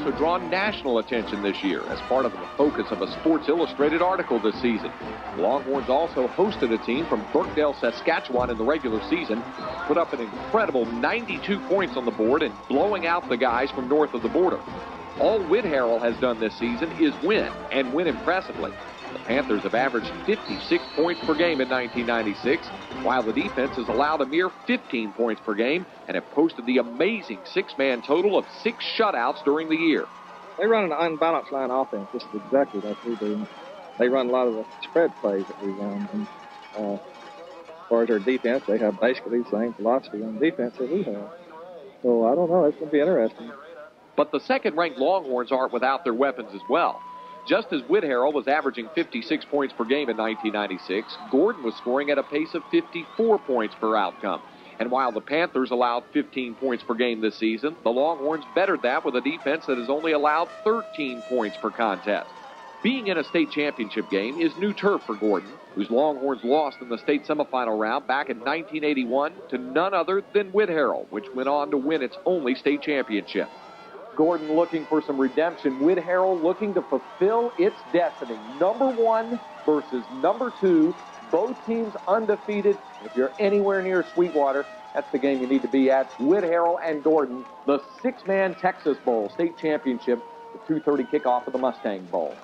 also drawn national attention this year as part of the focus of a Sports Illustrated article this season. The Longhorns also hosted a team from Birkdale, Saskatchewan in the regular season, put up an incredible 92 points on the board and blowing out the guys from north of the border. All Whitharral has done this season is win, and win impressively. The Panthers have averaged 56 points per game in 1996, while the defense has allowed a mere 15 points per game and have posted the amazing six-man total of 6 shutouts during the year. They run an unbalanced line offense, just exactly like we do. They run a lot of the spread plays that we run. And as far as their defense, they have basically the same philosophy on defense that we have. So I don't know, it's going to be interesting. But the second-ranked Longhorns aren't without their weapons as well. Just as Whitharral was averaging 56 points per game in 1996, Gordon was scoring at a pace of 54 points per outcome. And while the Panthers allowed 15 points per game this season, the Longhorns bettered that with a defense that has only allowed 13 points per contest. Being in a state championship game is new turf for Gordon, whose Longhorns lost in the state semifinal round back in 1981 to none other than Whitharral, which went on to win its only state championship. Gordon looking for some redemption. Whitharral looking to fulfill its destiny. Number 1 versus number 2. Both teams undefeated. If you're anywhere near Sweetwater, that's the game you need to be at. Whitharral and Gordon, the 6-man Texas Bowl state championship, the 2:30 kickoff of the Mustang Bowl.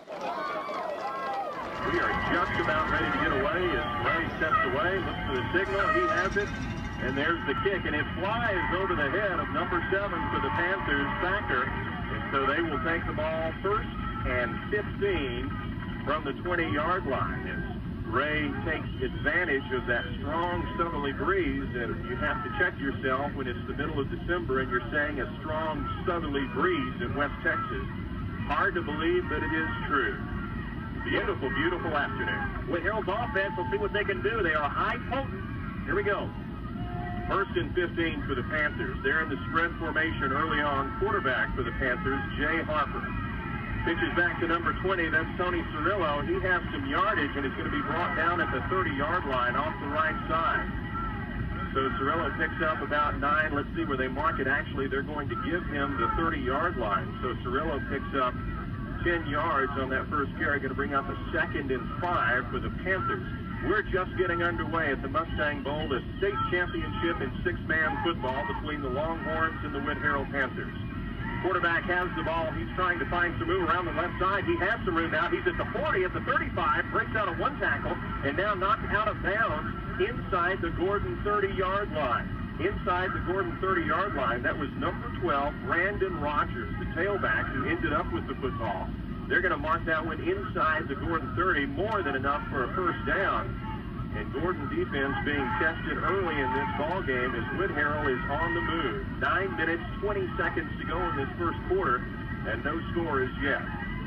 We are just about ready to get away as Ray steps away, looks for the signal. He has it. And there's the kick, and it flies over the head of number 7 for the Panthers, Thacker. And so they will take the ball first and 15 from the 20-yard line. As Ray takes advantage of that strong southerly breeze, and you have to check yourself when it's the middle of December and you're saying a strong southerly breeze in West Texas. Hard to believe, but it is true. Beautiful, beautiful afternoon. Whitharral's offense, we'll see what they can do. They are high potent. Here we go. First and 15 for the Panthers. They're in the spread formation early on. Quarterback for the Panthers, Jay Harper. Pitches back to number 20. That's Tony Cirillo. He has some yardage, and it's going to be brought down at the 30-yard line off the right side. So Cirillo picks up about 9. Let's see where they mark it. Actually, they're going to give him the 30-yard line. So Cirillo picks up 10 yards on that first carry. Going to bring up a 2nd and 5 for the Panthers. We're just getting underway at the Mustang Bowl, the state championship in 6-man football between the Longhorns and the Whitharral Panthers. Quarterback has the ball. He's trying to find some room around the left side. He has some room now. He's at the 40, at the 35, breaks out of 1 tackle, and now knocked out of bounds inside the Gordon 30-yard line. Inside the Gordon 30-yard line, that was number 12, Brandon Rogers, the tailback who ended up with the football. They're going to mark that one inside the Gordon 30, more than enough for a first down. And Gordon defense being tested early in this ball game as Whitharral is on the move. 9 minutes, 20 seconds to go in this first quarter, and no score as yet.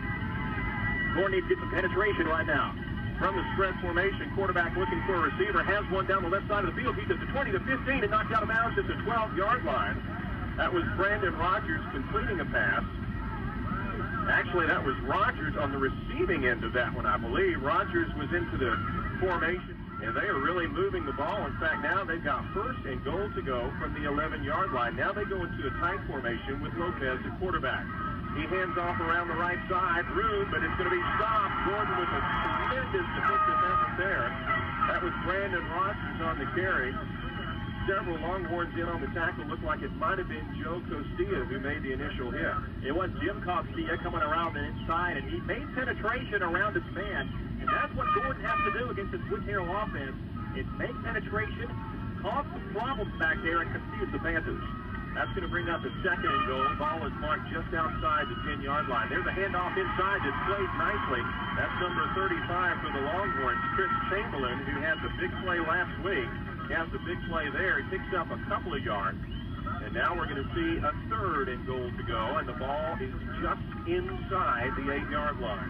Gordon needs to get some penetration right now. From the spread formation, quarterback looking for a receiver, has one down the left side of the field. He's at the 20, the 15, and knocked out of bounds at the 12-yard line. That was Brandon Rogers completing a pass. Actually, that was Rogers on the receiving end of that one, I believe. Rogers was into the formation, and they are really moving the ball. In fact, now they've got 1st and goal to go from the 11-yard line. Now they go into a tight formation with Lopez at quarterback. He hands off around the right side. Room, but it's going to be stopped. Gordon with a tremendous defensive effort there. That was Brandon Rogers on the carry. Several Longhorns in on the tackle. Looked like it might have been Joe Costilla who made the initial hit. It was Jim Costilla coming around the inside, and he made penetration around his man. And that's what Gordon has to do against this Whitharral offense, is make penetration, cause some problems back there, and confuse the Panthers. That's going to bring up a 2nd and goal. Ball is marked just outside the 10-yard line. There's a handoff inside that's played nicely. That's number 35 for the Longhorns, Chris Chamberlain, who had the big play last week. He has the big play there. He picks up a couple of yards. And now we're going to see a 3rd and goal to go, and the ball is just inside the 8-yard line.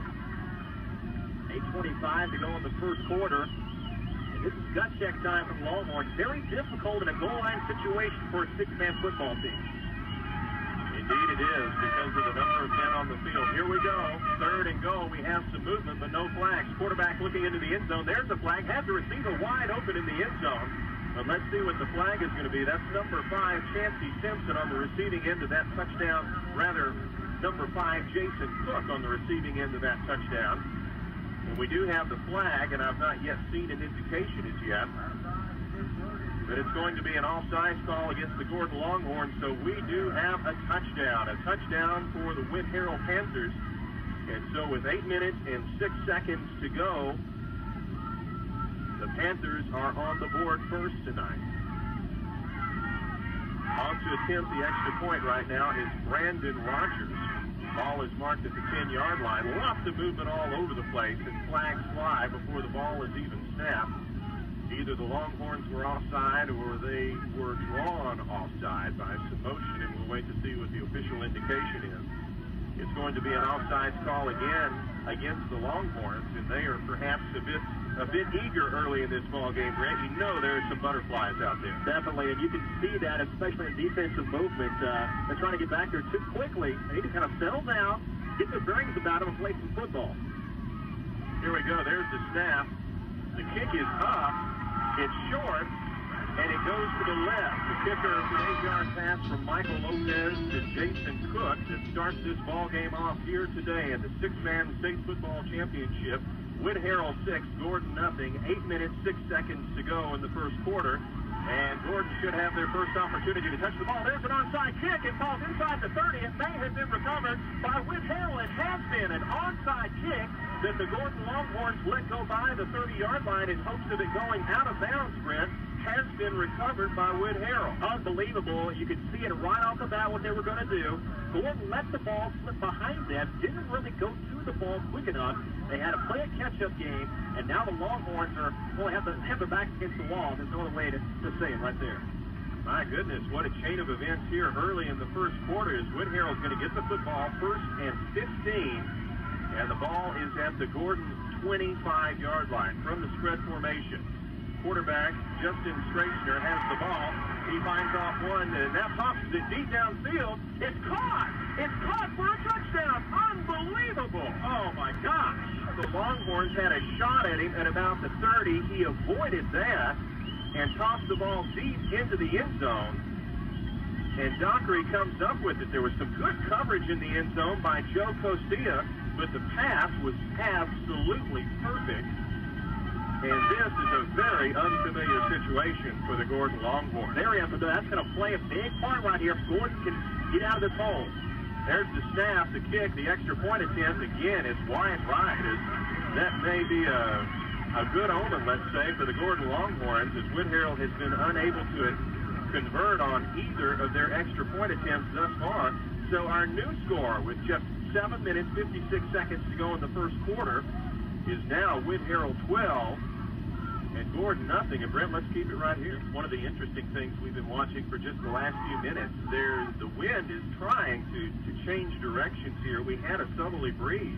8:25 to go in the first quarter. And this is gut check time from Longhorns. Very difficult in a goal line situation for a 6-man football team. Indeed it is, because of the number of men on the field. Here we go. 3rd and goal. We have some movement, but no flags. Quarterback looking into the end zone. There's a flag. Has the receiver wide open in the end zone. But let's see what the flag is going to be. That's number 5, Chancey Simpson, on the receiving end of that touchdown, rather number 5, Jason Cook, on the receiving end of that touchdown. And we do have the flag, and I've not yet seen an indication as yet. But it's going to be an offsides call against the Gordon Longhorns, so we do have a touchdown for the Whitharral Panthers. And so with 8 minutes and 6 seconds to go, the Panthers are on the board first tonight. On to attempt the extra point right now is Brandon Rogers. Ball is marked at the 10-yard line. Lots of movement all over the place, and flags fly before the ball is even snapped. Either the Longhorns were offside or they were drawn offside by some motion, and we'll wait to see what the official indication is. It's going to be an offsides call again against the Longhorns, and they are perhaps a bit eager early in this ball game, Grant. You know there's some butterflies out there. Definitely, and you can see that, especially in defensive movement. They're trying to get back there too quickly. They need to kind of settle down, get their bearings about them, and play some football. Here we go. There's the snap. The kick is up. It's short, and it goes to the left. The kicker, an 8-yard pass from Michael Lopez to Jason Cook that starts this ball game off here today at the 6-man state football championship. Whitharral 6, Gordon nothing. 8 minutes, 6 seconds to go in the first quarter. And Gordon should have their first opportunity to touch the ball. There's an onside kick. It falls inside the 30. It may have been recovered by Whitharral. It has been an onside kick that the Gordon Longhorns let go by the 30-yard line in hopes of it going out of bounds, Brent, has been recovered by Whitharral. Unbelievable. You could see it right off the bat what they were going to do. Gordon let the ball slip behind them, didn't really go to the ball quick enough. They had to play a catch-up game, and now the Longhorns have their backs against the wall. There's no other way to say it right there. My goodness, what a chain of events here early in the first quarter as Whitharral's going to get the football first and 15. And the ball is at the Gordon 25-yard line from the spread formation. Quarterback Justin Straisner has the ball. He finds off one, and that pops it deep downfield. It's caught! It's caught for a touchdown! Unbelievable! Oh, my gosh! The Longhorns had a shot at him at about the 30. He avoided that and tossed the ball deep into the end zone. And Dockery comes up with it. There was some good coverage in the end zone by Joe Costia, but the pass was absolutely perfect. And this is a very unfamiliar situation for the Gordon Longhorns. That's going to play a big part right here if Gordon can get out of this hole. There's the snap, the kick, the extra point attempt. Again, it's wide right. That may be a good omen, let's say, for the Gordon Longhorns, as Whitharral has been unable to convert on either of their extra point attempts thus far. So our new score, with just 7 minutes, 56 seconds to go in the first quarter, is now Whitharral 12 and Gordon nothing. And Brent, let's keep it right here. One of the interesting things we've been watching for just the last few minutes, the wind is trying to change directions here. We had a southerly breeze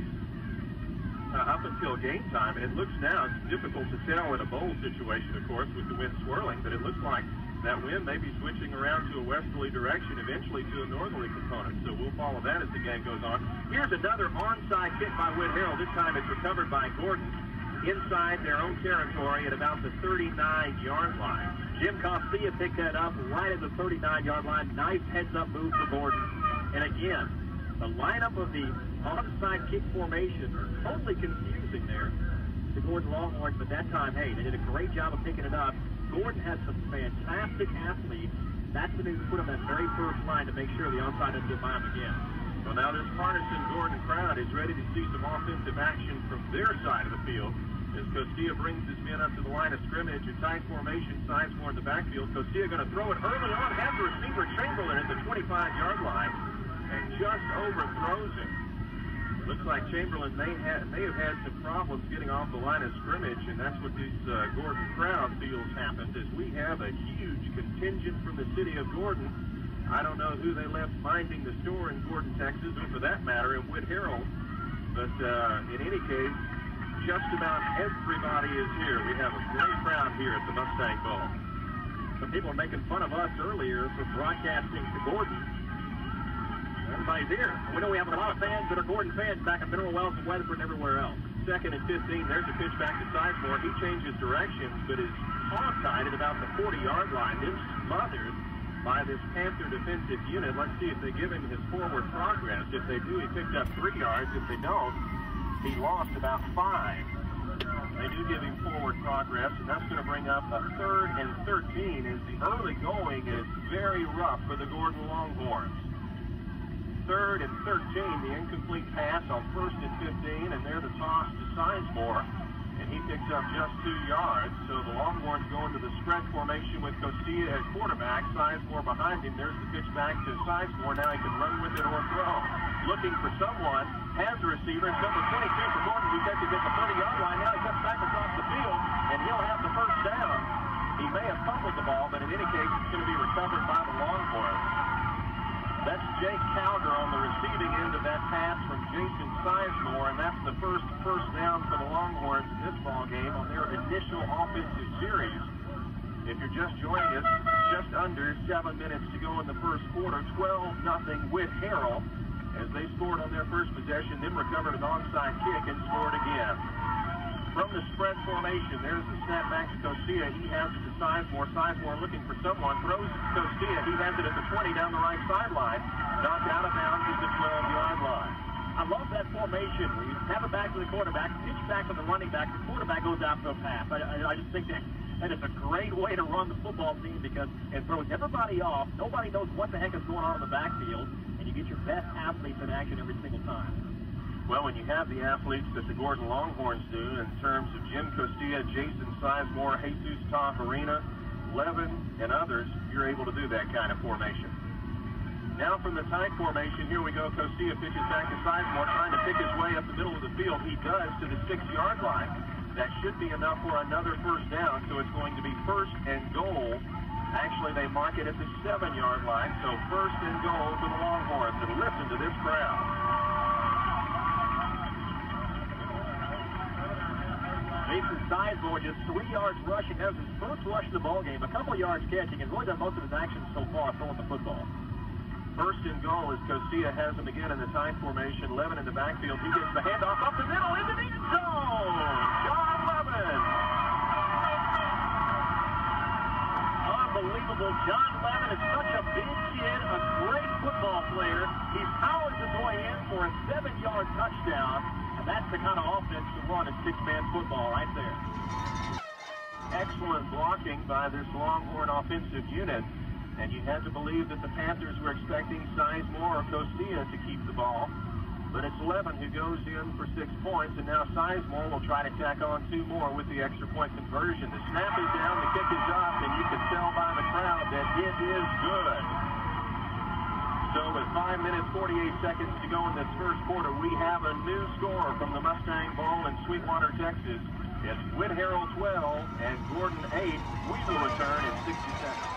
up until game time, and it looks now, it's difficult to tell in a bowl situation, of course, with the wind swirling, but it looks like that wind may be switching around to a westerly direction, eventually to a northerly component. So we'll follow that as the game goes on. Here's another onside kick by Whitharral. This time it's recovered by Gordon inside their own territory at about the 39-yard line. Jim Costia picked that up right at the 39-yard line. Nice heads-up move for Gordon. And again, the lineup of the onside kick formation, totally confusing there to Gordon Longhorns, but that time, hey, they did a great job of picking it up. Gordon has some fantastic athletes. That's when they put on that very first line to make sure the onside doesn't get by him again. Well, now this Partisan-Gordon crowd is ready to see some offensive action from their side of the field as Costia brings his men up to the line of scrimmage. A tight formation, signs more in the backfield. Costia going to throw it early on, has the receiver Chamberlain at the 25-yard line, and just overthrows him. Looks like Chamberlain may have had some problems getting off the line of scrimmage, and that's what this Gordon crowd feels happened, as we have a huge contingent from the city of Gordon. I don't know who they left minding the store in Gordon, Texas, or for that matter, in Whitharral. But in any case, just about everybody is here. We have a great crowd here at the Mustang Bowl. Some people are making fun of us earlier for broadcasting to Gordon. Everybody's here. We know we have a lot of fans that are Gordon fans back in Mineral Wells and Weatherford and everywhere else. 2nd and 15. There's a pitch back to Sizemore. He changes directions, but is hog-tied at about the 40-yard line. Then smothered by this Panther defensive unit. Let's see if they give him his forward progress. If they do, he picked up 3 yards. If they don't, he lost about 5. They do give him forward progress, and that's going to bring up a 3rd and 13 as the early going is very rough for the Gordon Longhorns. 3rd and 13, the incomplete pass on 1st and 15, and they're the toss to Sizemore. And he picks up just 2 yards. So the Longhorns go into the spread formation with Costilla at quarterback. Sizemore behind him. There's the pitch back to Sizemore. Now he can run with it or throw. Looking for someone. Has the receiver. It's number 22 for Gordon, who catches at the 30-yard line. Now he comes back across the field, and he'll have the first down. He may have fumbled the ball, but in any case, it's going to be recovered by the Longhorns. That's Jake Calder on the receiving end of that pass from Jason Sizemore, and that's the first down for the Longhorns in this ball game on their initial offensive series. If you're just joining us, just under 7 minutes to go in the first quarter, 12-0 Whitharral, as they scored on their first possession, then recovered an onside kick and scored again. From the spread formation, there's the snap back to Costilla. He has it to Sizemore. Sizemore looking for someone. Throws to Costilla. He has it at the 20 down the right sideline. Knocked out of bounds at the 12-yard line. I love that formation where you have it back to the quarterback, pitch back to the running back. The quarterback goes out to a pass. I just think that is a great way to run the football team because it throws everybody off. Nobody knows what the heck is going on in the backfield, and you get your best athletes in action every single time. Well, when you have the athletes that the Gordon Longhorns do in terms of Jim Costilla, Jason Sizemore, Jesus Tafarina, Levin, and others, you're able to do that kind of formation. Now from the tight formation, here we go. Costilla pitches back to Sizemore, trying to pick his way up the middle of the field. He does to the 6-yard line. That should be enough for another first down, so it's going to be 1st and goal. Actually, they mark it at the 7-yard line, so 1st and goal for the Longhorns. And listen to this crowd. Jason Sizemore just 3 yards rushing. That was his first rush of the ball game. A couple yards catching, and really done most of his actions so far throwing the football. 1st and goal as Costilla has him again in the tight formation. Levin in the backfield. He gets the handoff up the middle into the end zone. John Levin. Unbelievable. John Levin is such a big kid, a great football player. He's powered his way in for a 7-yard touchdown. That's the kind of offense to run in 6-man football right there. Excellent blocking by this Longhorn offensive unit. And you had to believe that the Panthers were expecting Sizemore or Costilla to keep the ball. But it's Levin who goes in for 6 points, and now Sizemore will try to tack on 2 more with the extra point conversion. The snap is down, the kick is up, and you can tell by the crowd that it is good. So with 5 minutes, 48 seconds to go in this first quarter, we have a new score from the Mustang Bowl in Sweetwater, Texas. It's Whitharral 12 and Gordon 8. We will return in 60 seconds.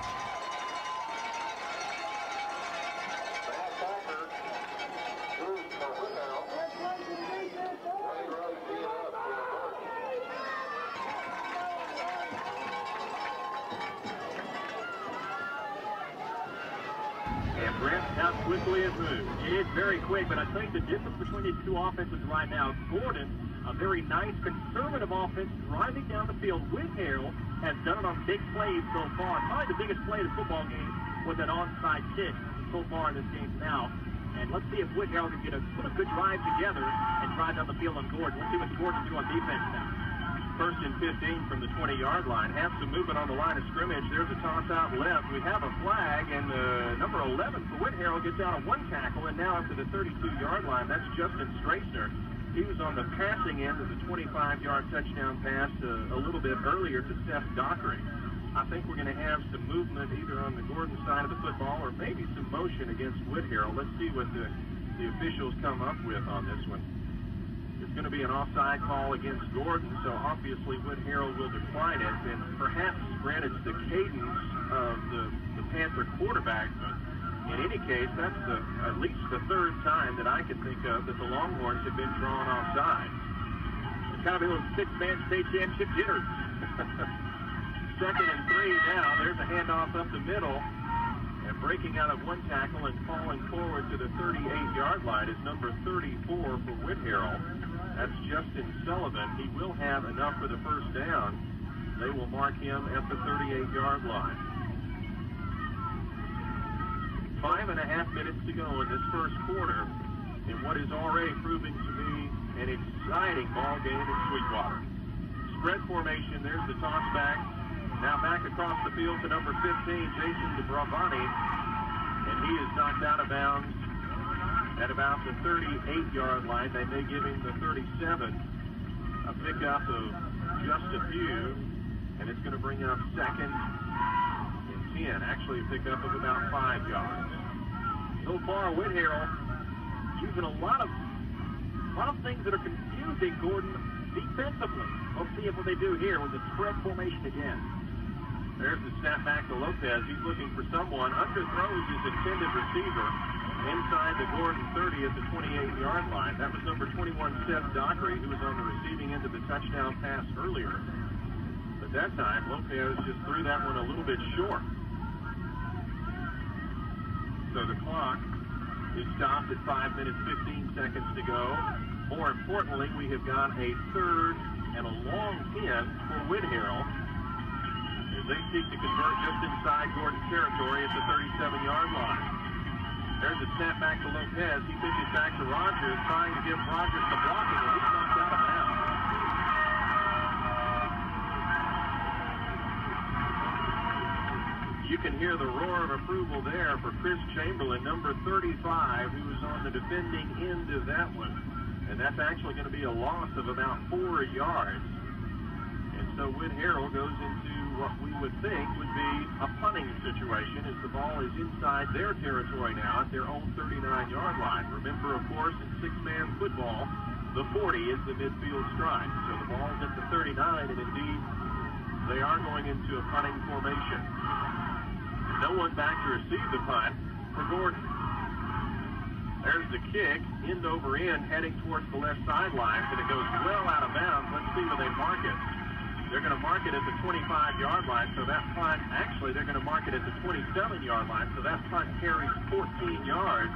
How quickly it moves. It is very quick, but I think the difference between these two offenses right now, Gordon, a very nice conservative offense, driving down the field. Whitharral has done it on big plays so far. Probably the biggest play of the football game was that onside kick so far in this game now. And let's see if Whitharral can put a good drive together and drive down the field on Gordon. Let's see what Gordon can do on defense now. 1st and 15 from the 20-yard line. Have some movement on the line of scrimmage. There's a toss out left. We have a flag, and number 11 for Whitharral gets out of 1 tackle, and now up to the 32-yard line. That's Justin Straisner. He was on the passing end of the 25-yard touchdown pass a little bit earlier to Seth Dockery. I think we're going to have some movement either on the Gordon side of the football or maybe some motion against Whitharral. Let's see what the officials come up with on this one. It's going to be an offside call against Gordon, so obviously Whitharral will decline it. And perhaps, granted, it's the cadence of the Panther quarterback, but in any case, that's at least the 3rd time that I can think of that the Longhorns have been drawn offside. It's kind of a little 6-man state championship jitters. 2nd and 3 now. There's a handoff up the middle. And breaking out of 1 tackle and falling forward to the 38-yard line is number 34 for Whitharral. That's Justin Sullivan. He will have enough for the first down. They will mark him at the 38-yard line. 5.5 minutes to go in this first quarter in what is already proving to be an exciting ball game in Sweetwater. Spread formation, there's the toss back. Now back across the field to number 15, Jason DeBravani, and he is knocked out of bounds at about the 38-yard line. They may give him the 37. A pickup of just a few, and it's going to bring up second and 10. Actually, a pickup of about 5 yards. So far, Whitharral using a lot of things that are confusing Gordon defensively. We'll see what they do here with the spread formation again. There's the snap back to Lopez. He's looking for someone. Underthrows his intended receiver inside the Gordon 30 at the 28-yard line. That was number 21, Seth Dockery, who was on the receiving end of the touchdown pass earlier. But that time, Lopez just threw that one a little bit short. So the clock is stopped at 5 minutes, 15 seconds to go. More importantly, we have got a third and a long 10 for Whitharral as they seek to convert just inside Gordon territory at the 37-yard line. There's a snap back to Lopez. He pitches back to Rogers, trying to give Rogers the blocking, and he's knocked out of bounds. You can hear the roar of approval there for Chris Chamberlain, number 35, who was on the defending end of that one. And that's actually going to be a loss of about 4 yards. And so Whitharral goes into what we would think would be a punting situation as the ball is inside their territory now at their own 39-yard line. Remember, of course, in six-man football, the 40 is the midfield strike. So the ball's at the 39, and indeed, they are going into a punting formation. No one back to receive the punt for Gordon. There's the kick, end over end, heading towards the left sideline, and it goes well out of bounds. Let's see where they mark it. They're going to mark it at the 25-yard line, so that punt, actually, they're going to mark it at the 27-yard line, so that punt carries 14 yards.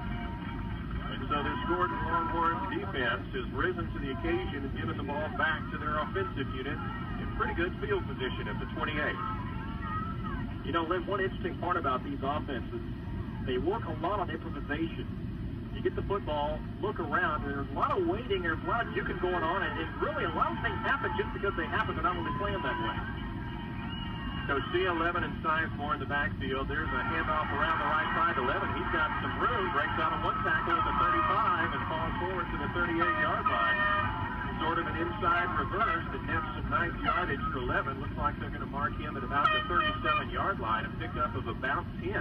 And so this Gordon Longhorns defense has risen to the occasion and given the ball back to their offensive unit in pretty good field position at the 28. You know, Lynn, one interesting part about these offenses, they work a lot on improvisation. You get the football, look around, and there's a lot of waiting, there's a lot of juking going on, and really a lot of things happen just because they happen. They're not really playing that way. So C11 and Sizemore in the backfield. There's a handoff around the right side. 11, he's got some room, breaks out of one tackle at the 35 and falls forward to the 38-yard line. Sort of an inside reverse that nets some nice yardage for 11. Looks like they're going to mark him at about the 37-yard line, a pickup of about 10.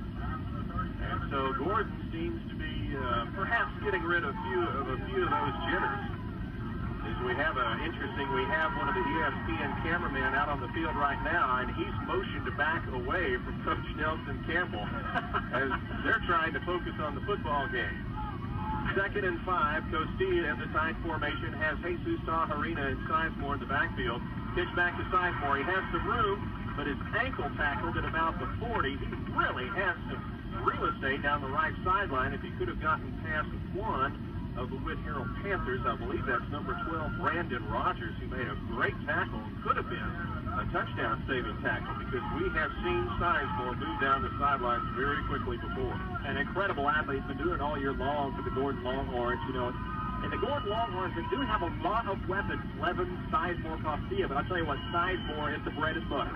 And so Gordon seems to be perhaps getting rid of a few of those jitters. As we have one of the ESPN cameramen out on the field right now, and he's motioned to back away from Coach Nelson Campbell as they're trying to focus on the football game. 2nd and 5, Costilla in the tight formation has Jesus Tajarina and Sizemore in the backfield. Pitch back to Sizemore. He has some room, but his ankle tackled at about the 40. He really has some real estate down the right sideline. If he could have gotten past one of the Whitharral Panthers, I believe that's number 12, Brandon Rogers, who made a great tackle, could have been a touchdown-saving tackle, because we have seen Sizemore move down the sidelines very quickly before. An incredible athlete. He's been doing it all year long for the Gordon Longhorns, you know. And the Gordon Longhorns, they do have a lot of weapons, Levin, Sizemore, Costilla, but I'll tell you what, Sizemore is the bread and butter.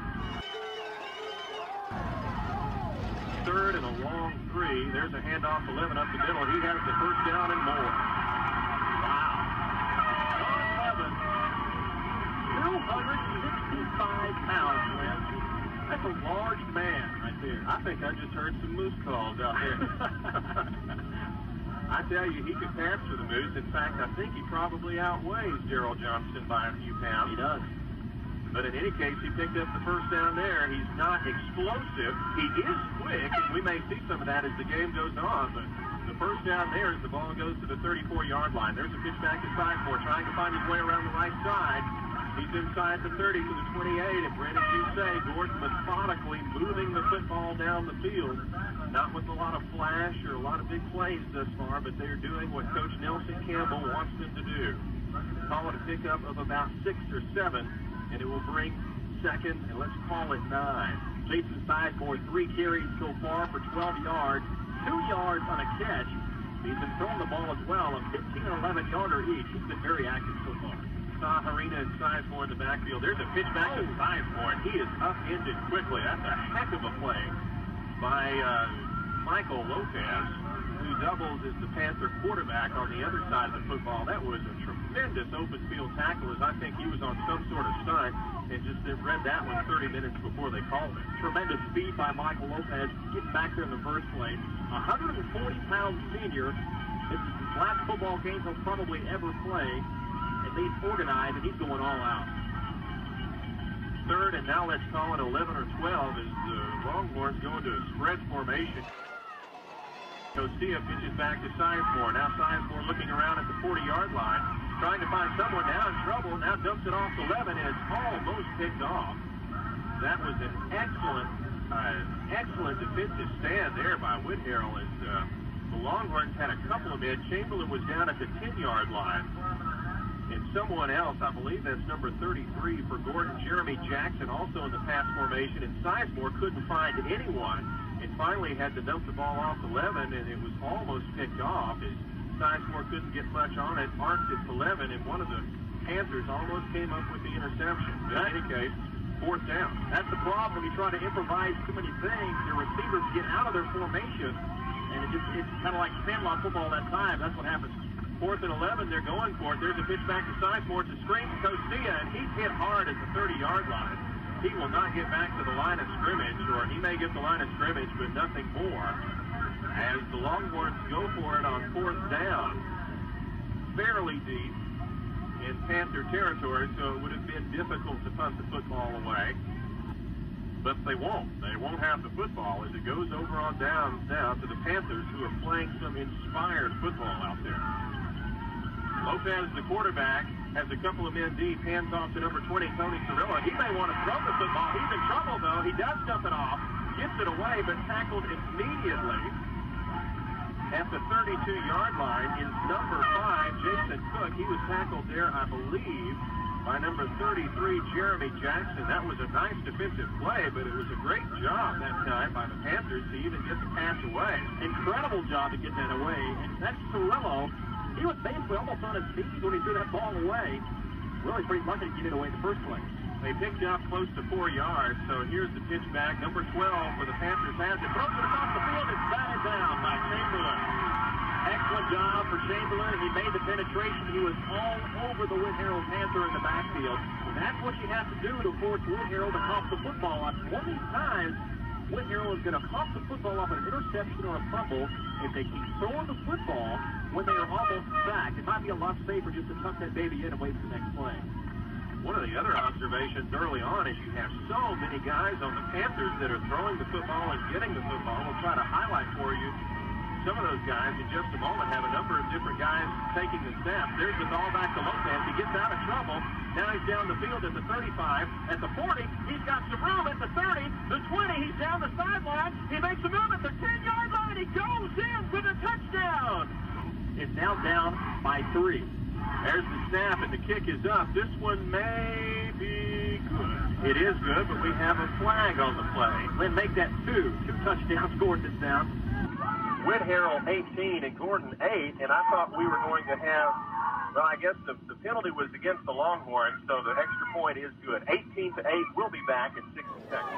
3rd and a long 3. There's a handoff to Levin up the middle. He has the first down and more. Wow. John Levin, 265 pounds, man. that's a large man right there. I think I just heard some moose calls out there. I tell you, he could pass for the Moose. In fact, I think he probably outweighs Gerald Johnston by a few pounds. He does. But in any case, he picked up the first down there. He's not explosive. He is quick, and we may see some of that as the game goes on. But the first down there as the ball goes to the 34-yard line. There's a pitch back to Sizemore, trying to find his way around the right side. He's inside the 30 to the 28, and Brent, as you say, Gordon methodically moving the football down the field. Not with a lot of flash or a lot of big plays thus far, but they're doing what Coach Nelson Campbell wants them to do. Call it a pickup of about 6 or 7, and it will bring second, and let's call it 9. Jason Sizemore, 3 carries so far for 12 yards, 2 yards on a catch. He's been throwing the ball as well, a 15 and 11-yarder each. He's been very active so far. Harina and Sizemore in the backfield. There's a pitch back to Sizemore, and he is upended quickly. That's a heck of a play by Michael Lopez, who doubles as the Panther quarterback on the other side of the football. That was a tremendous open field tackle, as I think he was on some sort of stunt and just read that one 30 minutes before they called it. Tremendous speed by Michael Lopez, getting back there in the first place. 140-pound senior. This is the last football game he'll probably ever play. And he's organized, and he's going all out. Third, and now let's call it 11 or 12 as the Longhorns go into a spread formation. Garcia pitches back to Sizemore. Now Sizemore looking around at the 40-yard line, trying to find someone now in trouble. Now dumps it off to 11, and it's almost picked off. That was an excellent defensive stand there by Whitharral as the Longhorns had a couple of men. Chamberlain was down at the 10-yard line. And someone else, I believe that's number 33 for Gordon, Jeremy Jackson, also in the pass formation. And Sizemore couldn't find anyone and finally had to dump the ball off 11, and it was almost picked off as Sizemore couldn't get much on it. Arced at 11, and one of the Panthers almost came up with the interception. But in any case, 4th down. That's the problem when you try to improvise too many things. Your receivers get out of their formation, and it's kind of like sandlot football that time. That's what happens. 4th and 11, they're going for it. There's a pitch back to Sizemore. It's a screen to Garcia, and he's hit hard at the 30-yard line. He will not get back to the line of scrimmage, or he may get the line of scrimmage, but nothing more. As the Longhorns go for it on 4th down, fairly deep in Panther territory, so it would have been difficult to punt the football away. But they won't. They won't have the football as it goes over on down now to the Panthers, who are playing some inspired football out there. Lopez, the quarterback, has a couple of men deep, hands off to number 20, Tony Cirillo. He may want to throw the football. He's in trouble, though. He does dump it off, gets it away, but tackled immediately at the 32-yard line is number 5, Jason Cook. He was tackled there, I believe, by number 33, Jeremy Jackson. That was a nice defensive play, but it was a great job that time by the Panthers to even get the pass away. Incredible job to get that away. And that's Cirillo. He was basically almost on his feet when he threw that ball away. Really pretty lucky to get it away in the first place. They picked up close to 4 yards, so here's the pitch back. Number 12 for the Panthers has it. Throws it across the field. It's batted down by Chamberlain. Excellent job for Chamberlain. He made the penetration. He was all over the Whitharral Panther in the backfield. And that's what you have to do to force Whitharral to pump the football up. One of these times, Whitharral is going to pump the football off an interception or a fumble if they keep throwing the football when they are almost sacked. It might be a lot safer just to tuck that baby in and wait for the next play. One of the other observations early on is you have so many guys on the Panthers that are throwing the football and getting the football. We'll try to highlight for you some of those guys in just a moment. Have a number of different guys taking the snaps. There's the ball back to Lopez. He gets out of trouble. Now he's down the field at the 35, at the 40. He's got some room at the 30, the 20. He's down the sideline. He makes a move at the 10-yard line. He goes in for the touchdown. It's now down by 3. There's the snap, and the kick is up. This one may be good. It is good, but we have a flag on the play. Lynn, make that 2 touchdowns scored this down. Whitharral 18 and Gordon 8, and I thought we were going to have, well, I guess the penalty was against the Longhorns, so the extra point is good. 18-8, we'll be back in 60 seconds.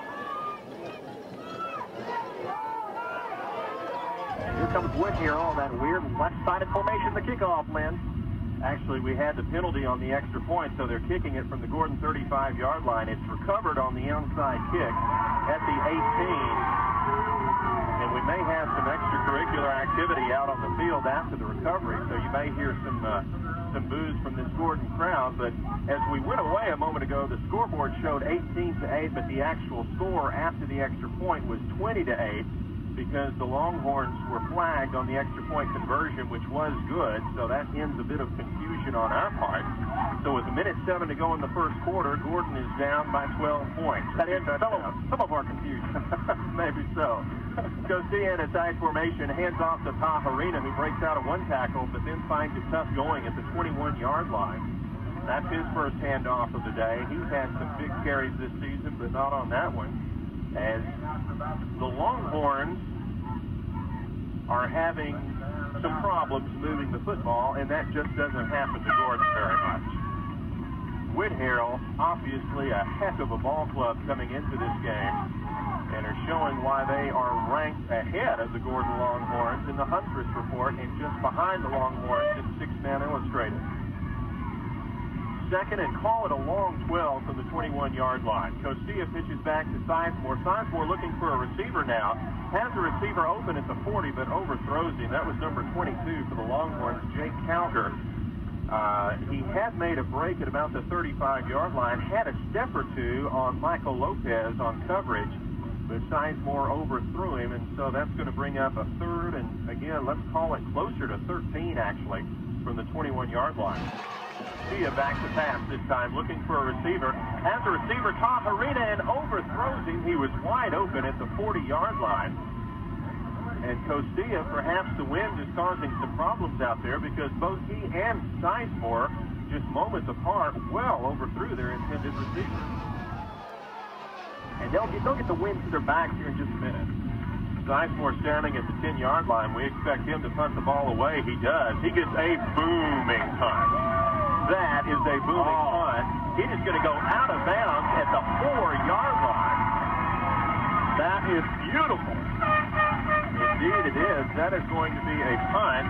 Here comes Whitharral, that weird left-sided formation, the kickoff, Lynn. Actually, we had the penalty on the extra point, so they're kicking it from the Gordon 35-yard line. It's recovered on the onside kick at the 18. And we may have some extracurricular activity out on the field after the recovery, so you may hear some boos from this Gordon crowd. But as we went away a moment ago, the scoreboard showed 18-8, but the actual score after the extra point was 20-8. Because the Longhorns were flagged on the extra point conversion, which was good, so that ends a bit of confusion on our part. So with 1:07 to go in the first quarter, Gordon is down by 12 points. That ends some of our confusion. Maybe so. Garcia in a tight formation, hands off to Harina, who breaks out of one tackle, but then finds it tough going at the 21-yard line. That's his first handoff of the day. He's had some big carries this season, but not on that one. As the Longhorns are having some problems moving the football, and that just doesn't happen to Gordon very much. Whitharral, obviously a heck of a ball club coming into this game, and are showing why they are ranked ahead of the Gordon Longhorns in the Huntress report and just behind the Longhorns in Six-Man Illustrated. Second and call it a long 12 from the 21-yard line. Costilla pitches back to Sizemore. Sizemore looking for a receiver now. Has a receiver open at the 40, but overthrows him. That was number 22 for the Longhorns, Jake Calger. He had made a break at about the 35-yard line, had a step or two on Michael Lopez on coverage, but Sizemore overthrew him, and so that's going to bring up a third, and again, let's call it closer to 13, actually, from the 21-yard line. Tia back to pass this time, looking for a receiver. Has a receiver, Taharina, and overthrows him. He was wide open at the 40-yard line. And Costilla, perhaps the wind is causing some problems out there because both he and Sizemore, just moments apart, well overthrew their intended receiver. And they'll get the wind to their backs here in just a minute. Sizemore standing at the 10-yard line. We expect him to punt the ball away. He does. He gets a booming punt. That is a booming punt. He is going to go out of bounds at the 4-yard line. That is beautiful. Indeed it is. That is going to be a punt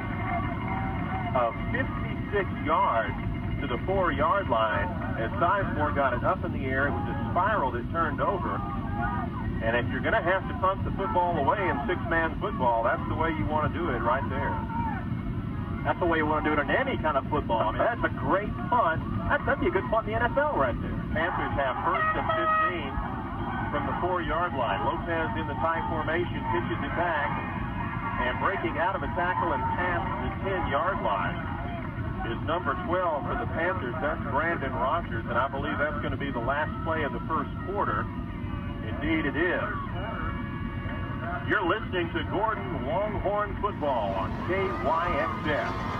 of 56 yards to the 4-yard line as Sizemore got it up in the air. It was a spiral that turned over. And if you're going to have to punt the football away in six-man football, that's the way you want to do it right there. That's the way you want to do it in any kind of football. I mean, that's a great punt. That'd be a good punt in the NFL right there. Panthers have first and 15 from the 4-yard line. Lopez in the tie formation, pitches it back, and breaking out of a tackle and past the 10-yard line is number 12 for the Panthers. That's Brandon Rogers, and I believe that's going to be the last play of the first quarter. Indeed it is. You're listening to Gordon Longhorn Football on KYXS.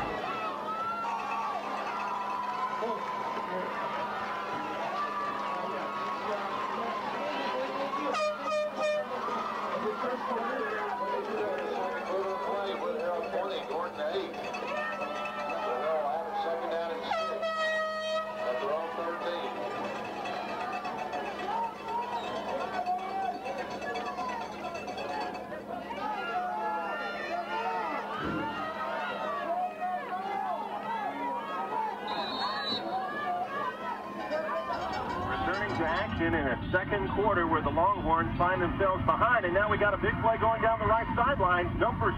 In a second quarter where the Longhorns find themselves behind, and now we got a big play going down the right sideline. Number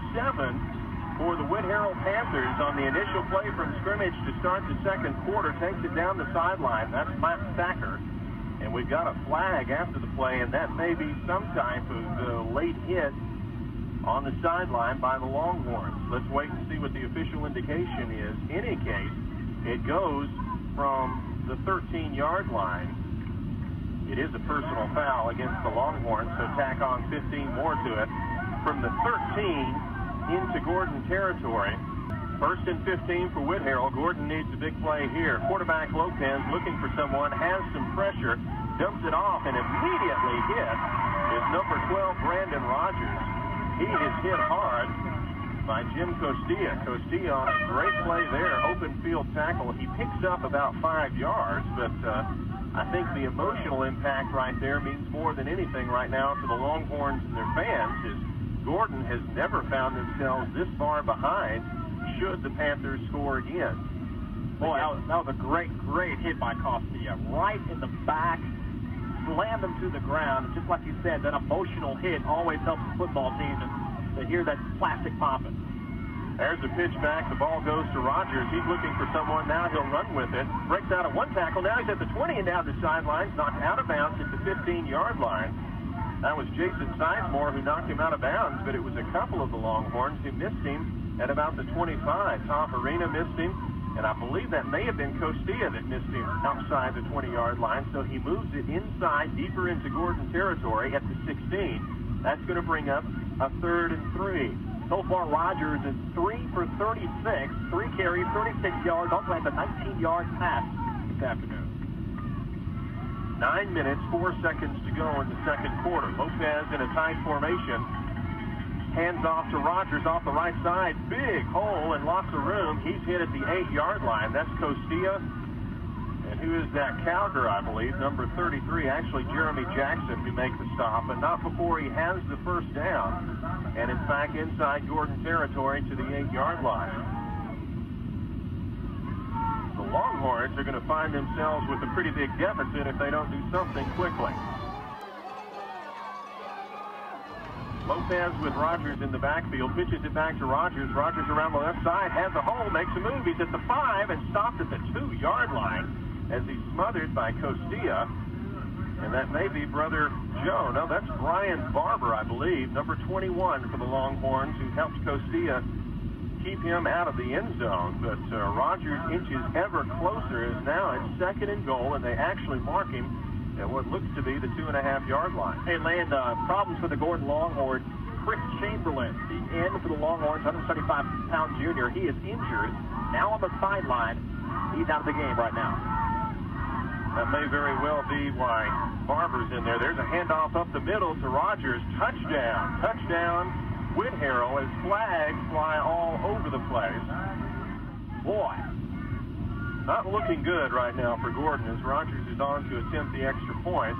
7 for the Whitharral Panthers on the initial play from scrimmage to start the second quarter takes it down the sideline. That's Matt Stacker, and we've got a flag after the play, and that may be some type of late hit on the sideline by the Longhorns. Let's wait and see what the official indication is. In any case, it goes from the 13-yard line. It is a personal foul against the Longhorns, so tack on 15 more to it. From the 13 into Gordon territory. First and 15 for Whitharral. Gordon needs a big play here. Quarterback Lopez looking for someone, has some pressure, dumps it off, and immediately hit is number 12, Brandon Rogers. He is hit hard by Jim Costilla. Costilla on a great play there, open field tackle. He picks up about 5 yards, but I think the emotional impact right there means more than anything right now to the Longhorns and their fans, is Gordon has never found themselves this far behind should the Panthers score again. Boy, that was a great hit by Costilla. Right in the back, slammed him to the ground. And just like you said, that emotional hit always helps the football team to hear that plastic popping. There's the pitch back. The ball goes to Rogers. He's looking for someone. Now he'll run with it. Breaks out of one tackle. Now he's at the 20 and down the sidelines. Knocked out of bounds at the 15-yard line. That was Jason Sizemore who knocked him out of bounds, but it was a couple of the Longhorns who missed him at about the 25. Tom Arena missed him, and I believe that may have been Costilla that missed him outside the 20-yard line. So he moves it inside, deeper into Gordon territory at the 16. That's going to bring up a 3rd and 3. So far, Rogers is 3 for 36, 3 carries, 36 yards, also has a 19-yard pass this afternoon. 9 minutes, 4 seconds to go in the second quarter. Lopez in a tight formation. Hands off to Rogers off the right side. Big hole and lots of room. He's hit at the 8-yard line. That's Costilla. And who is that? Cowger, I believe, number 33. Actually, Jeremy Jackson, who makes the stop, but not before he has the first down. And it's back inside Gordon territory to the 8-yard line. The Longhorns are going to find themselves with a pretty big deficit if they don't do something quickly. Lopez with Rogers in the backfield, pitches it back to Rogers. Rogers around the left side, has a hole, makes a move. He's at the 5 and stopped at the 2-yard line as he's smothered by Costilla. And that may be brother Joe. No, that's Brian Barber, I believe, number 21 for the Longhorns, who helped Costilla keep him out of the end zone. But Rogers inches ever closer, is now at 2nd and goal, and they actually mark him at what looks to be the 2.5-yard line. Hey, Land, problems for the Gordon Longhorns. Chris Chamberlain, the end for the Longhorns, 175-pound junior. He is injured, now on the sideline. He's out of the game right now. That may very well be why Barber's in there. There's a handoff up the middle to Rogers. Touchdown. Touchdown. Whitharral as flags fly all over the place. Boy, not looking good right now for Gordon as Rogers is on to attempt the extra point.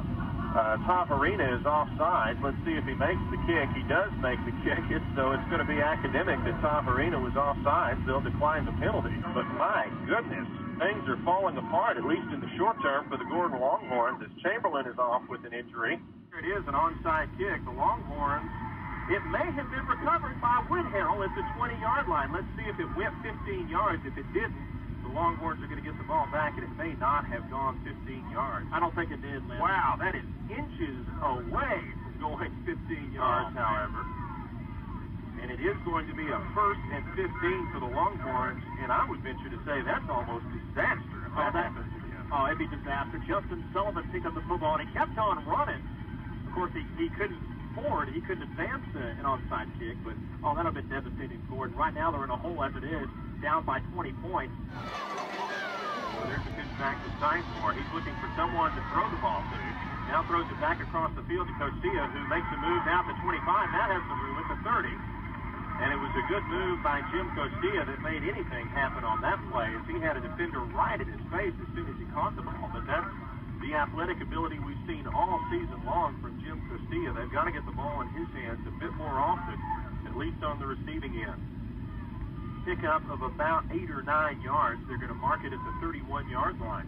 Tafarina is offside. Let's see if he makes the kick. He does make the kick, so it's going to be academic that Tafarina was offside. They'll decline the penalty. But my goodness, things are falling apart, at least in the short term, for the Gordon Longhorns as Chamberlain is off with an injury. Here it is, an onside kick. The Longhorns, it may have been recovered by Whitharral at the 20-yard line. Let's see if it went 15 yards. If it didn't, the Longhorns are going to get the ball back, and it may not have gone 15 yards. I don't think it did, Lynn. Wow, that is inches away from going 15 yards, however. And it is going to be a 1st and 15 for the Longhorns, and I would venture to say that's almost disaster if that happens again. Oh, it'd be disaster. Justin Sullivan picked up the football, and he kept on running. Of course, he couldn't forward. He couldn't advance an onside kick, but, oh, that would have been devastating for Gordon. Right now, they're in a hole as it is, down by 20 points. Well, there's a pitch back to Sizemore. He's looking for someone to throw the ball to. Now throws it back across the field to Costilla, who makes a move now to 25. That has some room at the 30. And it was a good move by Jim Costilla that made anything happen on that play, as he had a defender right at his face as soon as he caught the ball. But that's the athletic ability we've seen all season long from Jim Costilla. They've got to get the ball in his hands a bit more often, at least on the receiving end. Pickup of about 8 or 9 yards. They're going to mark it at the 31-yard line.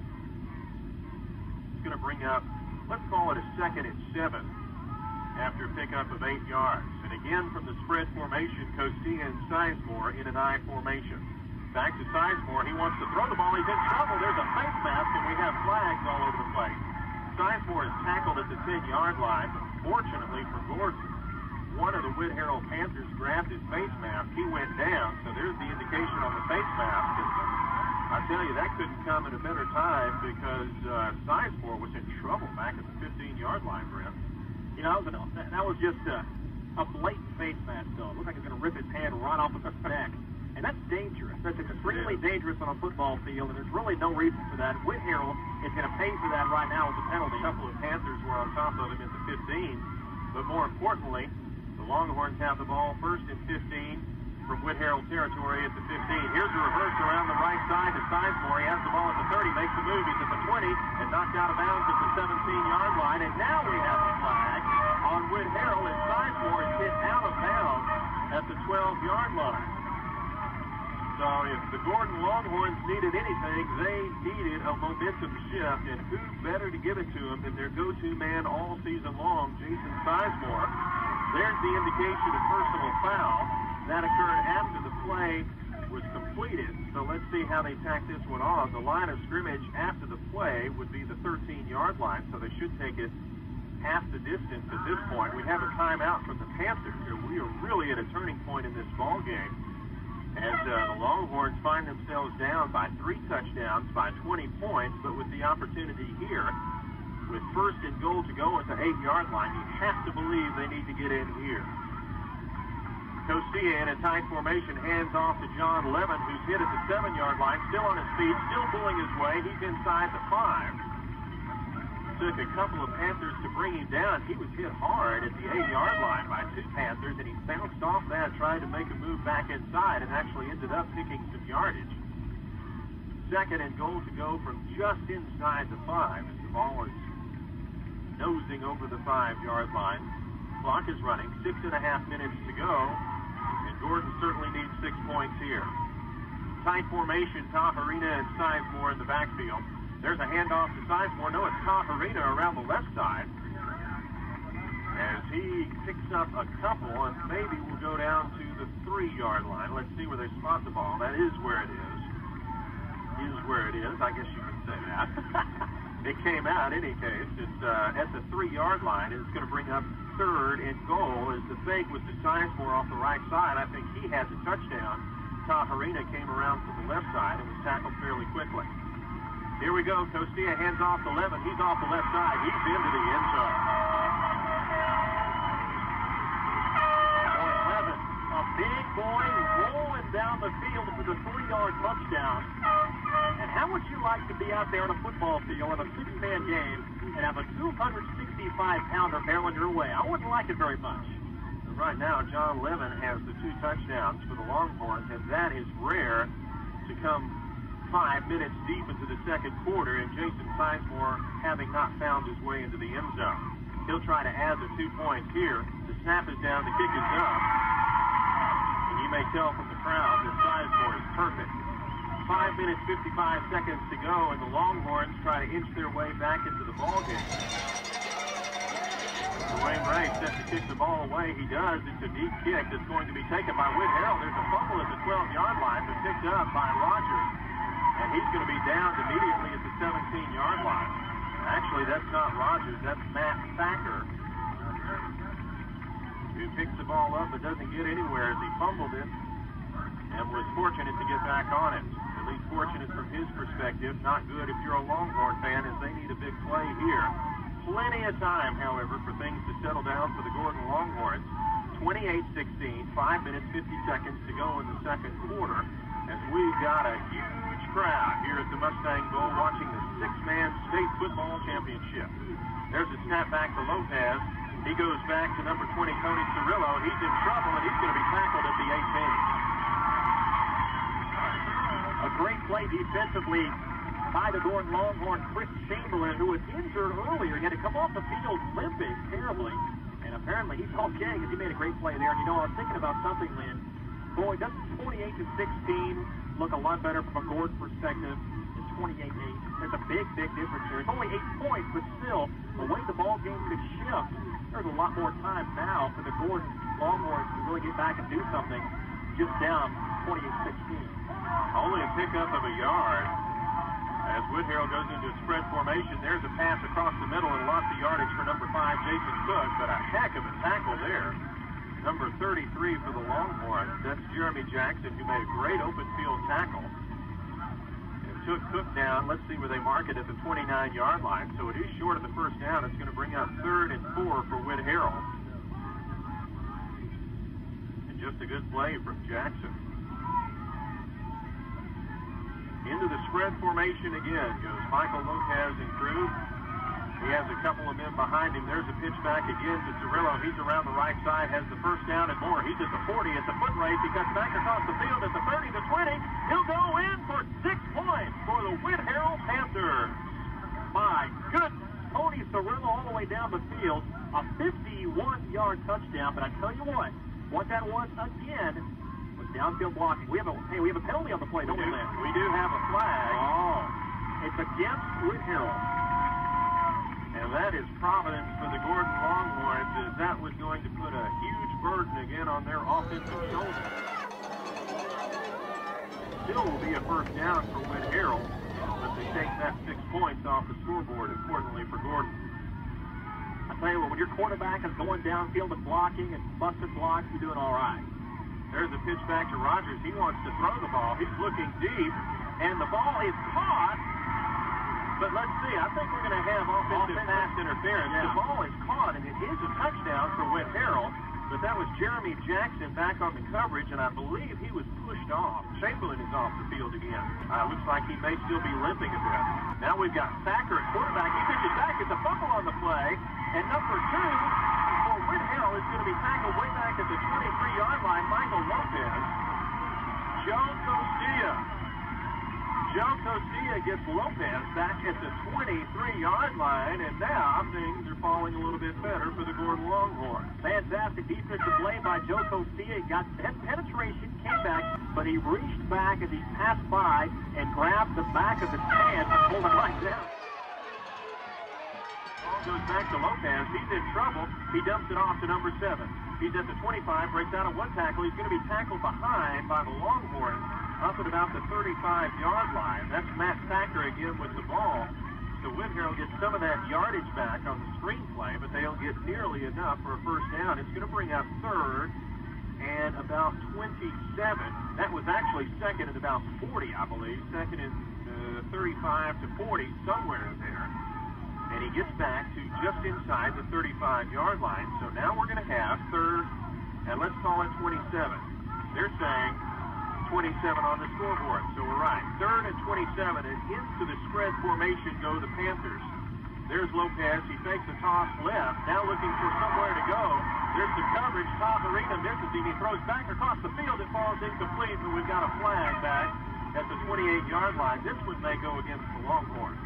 It's going to bring up, let's call it a 2nd and 7 after a pickup of 8 yards. And again from the spread formation, Costilla and Sizemore in an I formation. Back to Sizemore. He wants to throw the ball. He's in trouble. There's a face mask, and we have flags all over the place. Sizemore is tackled at the 10-yard line. Fortunately for Gordon, one of the Whitharral Panthers grabbed his face mask. He went down, so there's the indication on the face mask. And I tell you, that couldn't come at a better time because Sizemore was in trouble back at the 15-yard line, Brent. You know, that was just a blatant face mask, though. It looked like he was going to rip his hand right off of his neck. And that's dangerous. That's extremely dangerous on a football field, and there's really no reason for that. Whitharral is going to pay for that right now with a penalty. A couple of Panthers were on top of him at the 15. But more importantly, the Longhorns have the ball 1st and 15 from Whitharral territory at the 15. Here's a reverse around the right side to Sizemore. He has the ball at the 30, makes the move. He's at the 20, and knocked out of bounds at the 17-yard line. And now we have a flag on Whitharral as Sizemore is hit out of bounds at the 12-yard line. So if the Gordon Longhorns needed anything, they needed a momentum shift, and who better to give it to them than their go-to man all season long, Jason Sizemore. There's the indication of personal foul. That occurred after the play was completed, so let's see how they tack this one on. The line of scrimmage after the play would be the 13-yard line, so they should take it half the distance at this point. We have a timeout from the Panthers. We are really at a turning point in this ball game, as the Longhorns find themselves down by 3 touchdowns by 20 points, but with the opportunity here, with 1st and goal to go at the 8-yard line, you have to believe they need to get in here. Costilla in a tight formation, hands off to John Levin, who's hit at the 7-yard line, still on his feet, still pulling his way. He's inside the 5. Took a couple of Panthers to bring him down. He was hit hard at the 8-yard line by 2 Panthers, and he bounced off that, tried to make a move back inside, and actually ended up picking some yardage. 2nd and goal to go from just inside the 5 as the ball is nosing over the 5-yard line. Clock is running, 6.5 minutes to go, and Gordon certainly needs 6 points here. Tight formation, Tahirina and Sizemore in the backfield. There's a handoff to Sizemore. No, it's Tahirina around the left side as he picks up a couple and maybe will go down to the 3-yard line. Let's see where they spot the ball. That is where it is. Where it is. I guess you can say that. It came out in any case. It's at the 3-yard line, and it's going to bring up 3rd and goal as the fake was to Sizemore off the right side. I think he had the touchdown. Tahirina came around to the left side and was tackled fairly quickly. Here we go. Costilla hands off to Levin. He's off the left side. He's into the end zone. Levin, a big boy rolling down the field for the 3-yard touchdown. And how would you like to be out there on a football field in a 6-man game and have a 265-pounder barreling your way? I wouldn't like it very much. But right now, John Levin has the 2 touchdowns for the Longhorns, and that is rare to come 5 minutes deep into the 2nd quarter, and Jason Sizemore having not found his way into the end zone. He'll try to add the 2 points here. The snap is down, the kick is up. And you may tell from the crowd that Sizemore is perfect. 5 minutes, 55 seconds to go, and the Longhorns try to inch their way back into the ballgame. Dwayne Ray set to kick the ball away. He does. It's a deep kick that's going to be taken by Whitharral. There's a fumble at the 12-yard line, but picked up by Rogers. And he's going to be downed immediately at the 17-yard line. Actually, that's not Rogers. That's Matt Thacker, who picks the ball up but doesn't get anywhere as he fumbled it and was fortunate to get back on it. At least fortunate from his perspective. Not good if you're a Longhorn fan, as they need a big play here. Plenty of time, however, for things to settle down for the Gordon Longhorns. 28-16, 5 minutes, 50 seconds to go in the 2nd quarter, as we've got a huge crowd here at the Mustang Bowl watching the 6-man state football championship. There's a snap back to Lopez. He goes back to number 20, Tony Cirillo. He's in trouble, and he's going to be tackled at the 18. A great play defensively by the Gordon Longhorn, Chris Chamberlain, who was injured earlier. He had to come off the field limping terribly, and apparently he's okay because he made a great play there. And you know, I was thinking about something, Lynn. Boy, doesn't 28-16 look a lot better from a Gordon perspective than 28-8? There's a big, big difference here. It's only 8 points, but still, the way the ball game could shift, there's a lot more time now for the Gordon Longhorns to really get back and do something. Just down 28-16. Only a pickup of a yard as Whitharral goes into a spread formation. There's a pass across the middle and lots of yardage for number 5, Jason Cook, but a heck of a tackle there. Number 33 for the Longhorns, that's Jeremy Jackson, who made a great open field tackle and took Cook down. Let's see where they mark it at the 29-yard line. So it is short of the first down. It's going to bring up 3rd and 4 for Whitharral. And just a good play from Jackson. Into the spread formation again goes Michael Lopez and crew. He has a couple of men behind him. There's a pitch back again to Cirillo. He's around the right side, has the first down and more. He's at the 40, at the foot race. He cuts back across the field at the 30, the 20. He'll go in for 6 points for the Whitharral Panthers. My goodness. Tony Cirillo all the way down the field. A 51-yard touchdown. But I tell you what that was again was downfield blocking. We have a penalty on the play, don't we, Lynn? We do have a flag. Oh. It's against Whitharral. And that is providence for the Gordon Longhorns, as that was going to put a huge burden again on their offensive shoulders. Still will be a first down for Whitharral, but they take that 6 points off the scoreboard, importantly for Gordon. I tell you what, when your quarterback is going downfield and blocking and busting blocks, you're doing all right. There's a pitch back to Rogers. He wants to throw the ball. He's looking deep, and the ball is caught. But let's see. I think we're going to have offensive pass interference. Yeah. The ball is caught, and it is a touchdown for Whitharral. but that was Jeremy Jackson back on the coverage, and I believe he was pushed off. Chamberlain is off the field again. Looks like he may still be limping a bit. Now we've got Thacker at quarterback. He pitches back. It's a fumble on the play, and number 2 for Whitharral is going to be tackled way back at the 23-yard line. Michael Lopez. Joe Costilla gets Lopez back at the 23-yard line, and now things are falling a little bit better for the Gordon Longhorns. Fantastic defensive play by Joe Costilla. Got penetration, came back, but he reached back as he passed by and grabbed the back of the pants and pulled it right down. Ball goes back to Lopez. He's in trouble. He dumps it off to number 7. He's at the 25, breaks out of one tackle. He's going to be tackled behind by the Longhorns up at about the 35-yard line. That's Matt Thacker again with the ball. So Whitharral gets some of that yardage back on the screen play, but they don't get nearly enough for a first down. It's going to bring up 3rd and about 27. That was actually 2nd and about 40, I believe. 2nd and 35 to 40, somewhere in there. And he gets back to just inside the 35-yard line. So now we're going to have 3rd, and let's call it 27. They're saying 27 on the scoreboard, so we're right. 3rd and 27, and into the spread formation go the Panthers. There's Lopez. He fakes a toss left, now looking for somewhere to go. There's the coverage. Top arena misses him. He throws back across the field. It falls incomplete, but we've got a flag back at the 28-yard line. This one may go against the Longhorns.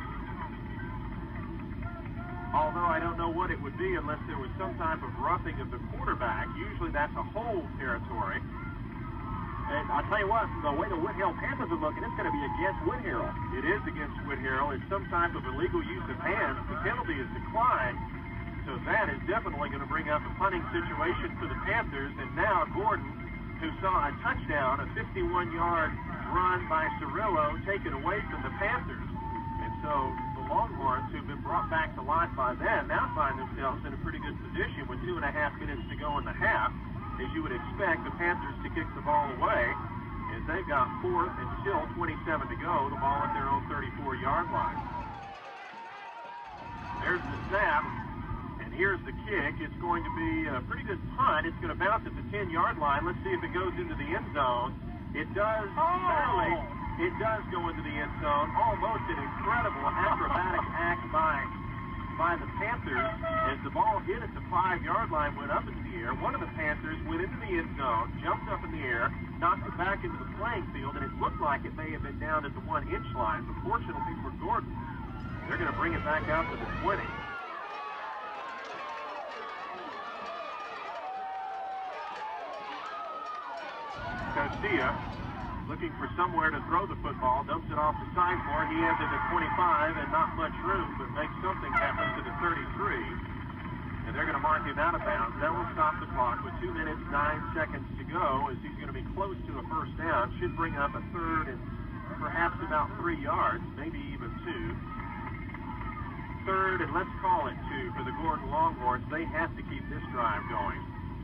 Although I don't know what it would be unless there was some type of roughing of the quarterback. Usually that's a hold territory. And I'll tell you what, the way the Whitharral Panthers are looking, it's going to be against Whitharral. It is against Whitharral. It's some type of illegal use of hands. The penalty is declined. So that is definitely going to bring up a punting situation for the Panthers. And now Gordon, who saw a touchdown, a 51-yard run by Cirillo, taken away from the Panthers. And so the Longhorns, who've been brought back to life by that, now find themselves in a pretty good position with 2.5 minutes to go in the half. As you would expect the Panthers to kick the ball away, as they've got 4th and still 27 to go, the ball at their own 34-yard line. There's the snap, and here's the kick. It's going to be a pretty good punt. It's going to bounce at the 10-yard line. Let's see if it goes into the end zone. It does, barely. It does go into the end zone. Almost an incredible acrobatic act by the Panthers as the ball hit at the 5-yard line, went up into the air. One of the Panthers went into the end zone, jumped up in the air, knocked it back into the playing field, and it looked like it may have been down at the 1-inch line. But fortunately for Gordon, they're going to bring it back out to the 20. Costilla looking for somewhere to throw the football, dumps it off the sideboard. He has it at 25 and not much room, but makes something happen to the 33. And they're going to mark him out of bounds. That will stop the clock with 2 minutes, 9 seconds to go as he's going to be close to a first down. Should bring up a 3rd and perhaps about 3 yards, maybe even 2. 3rd, and let's call it 2 for the Gordon Longhorns. They have to keep this drive going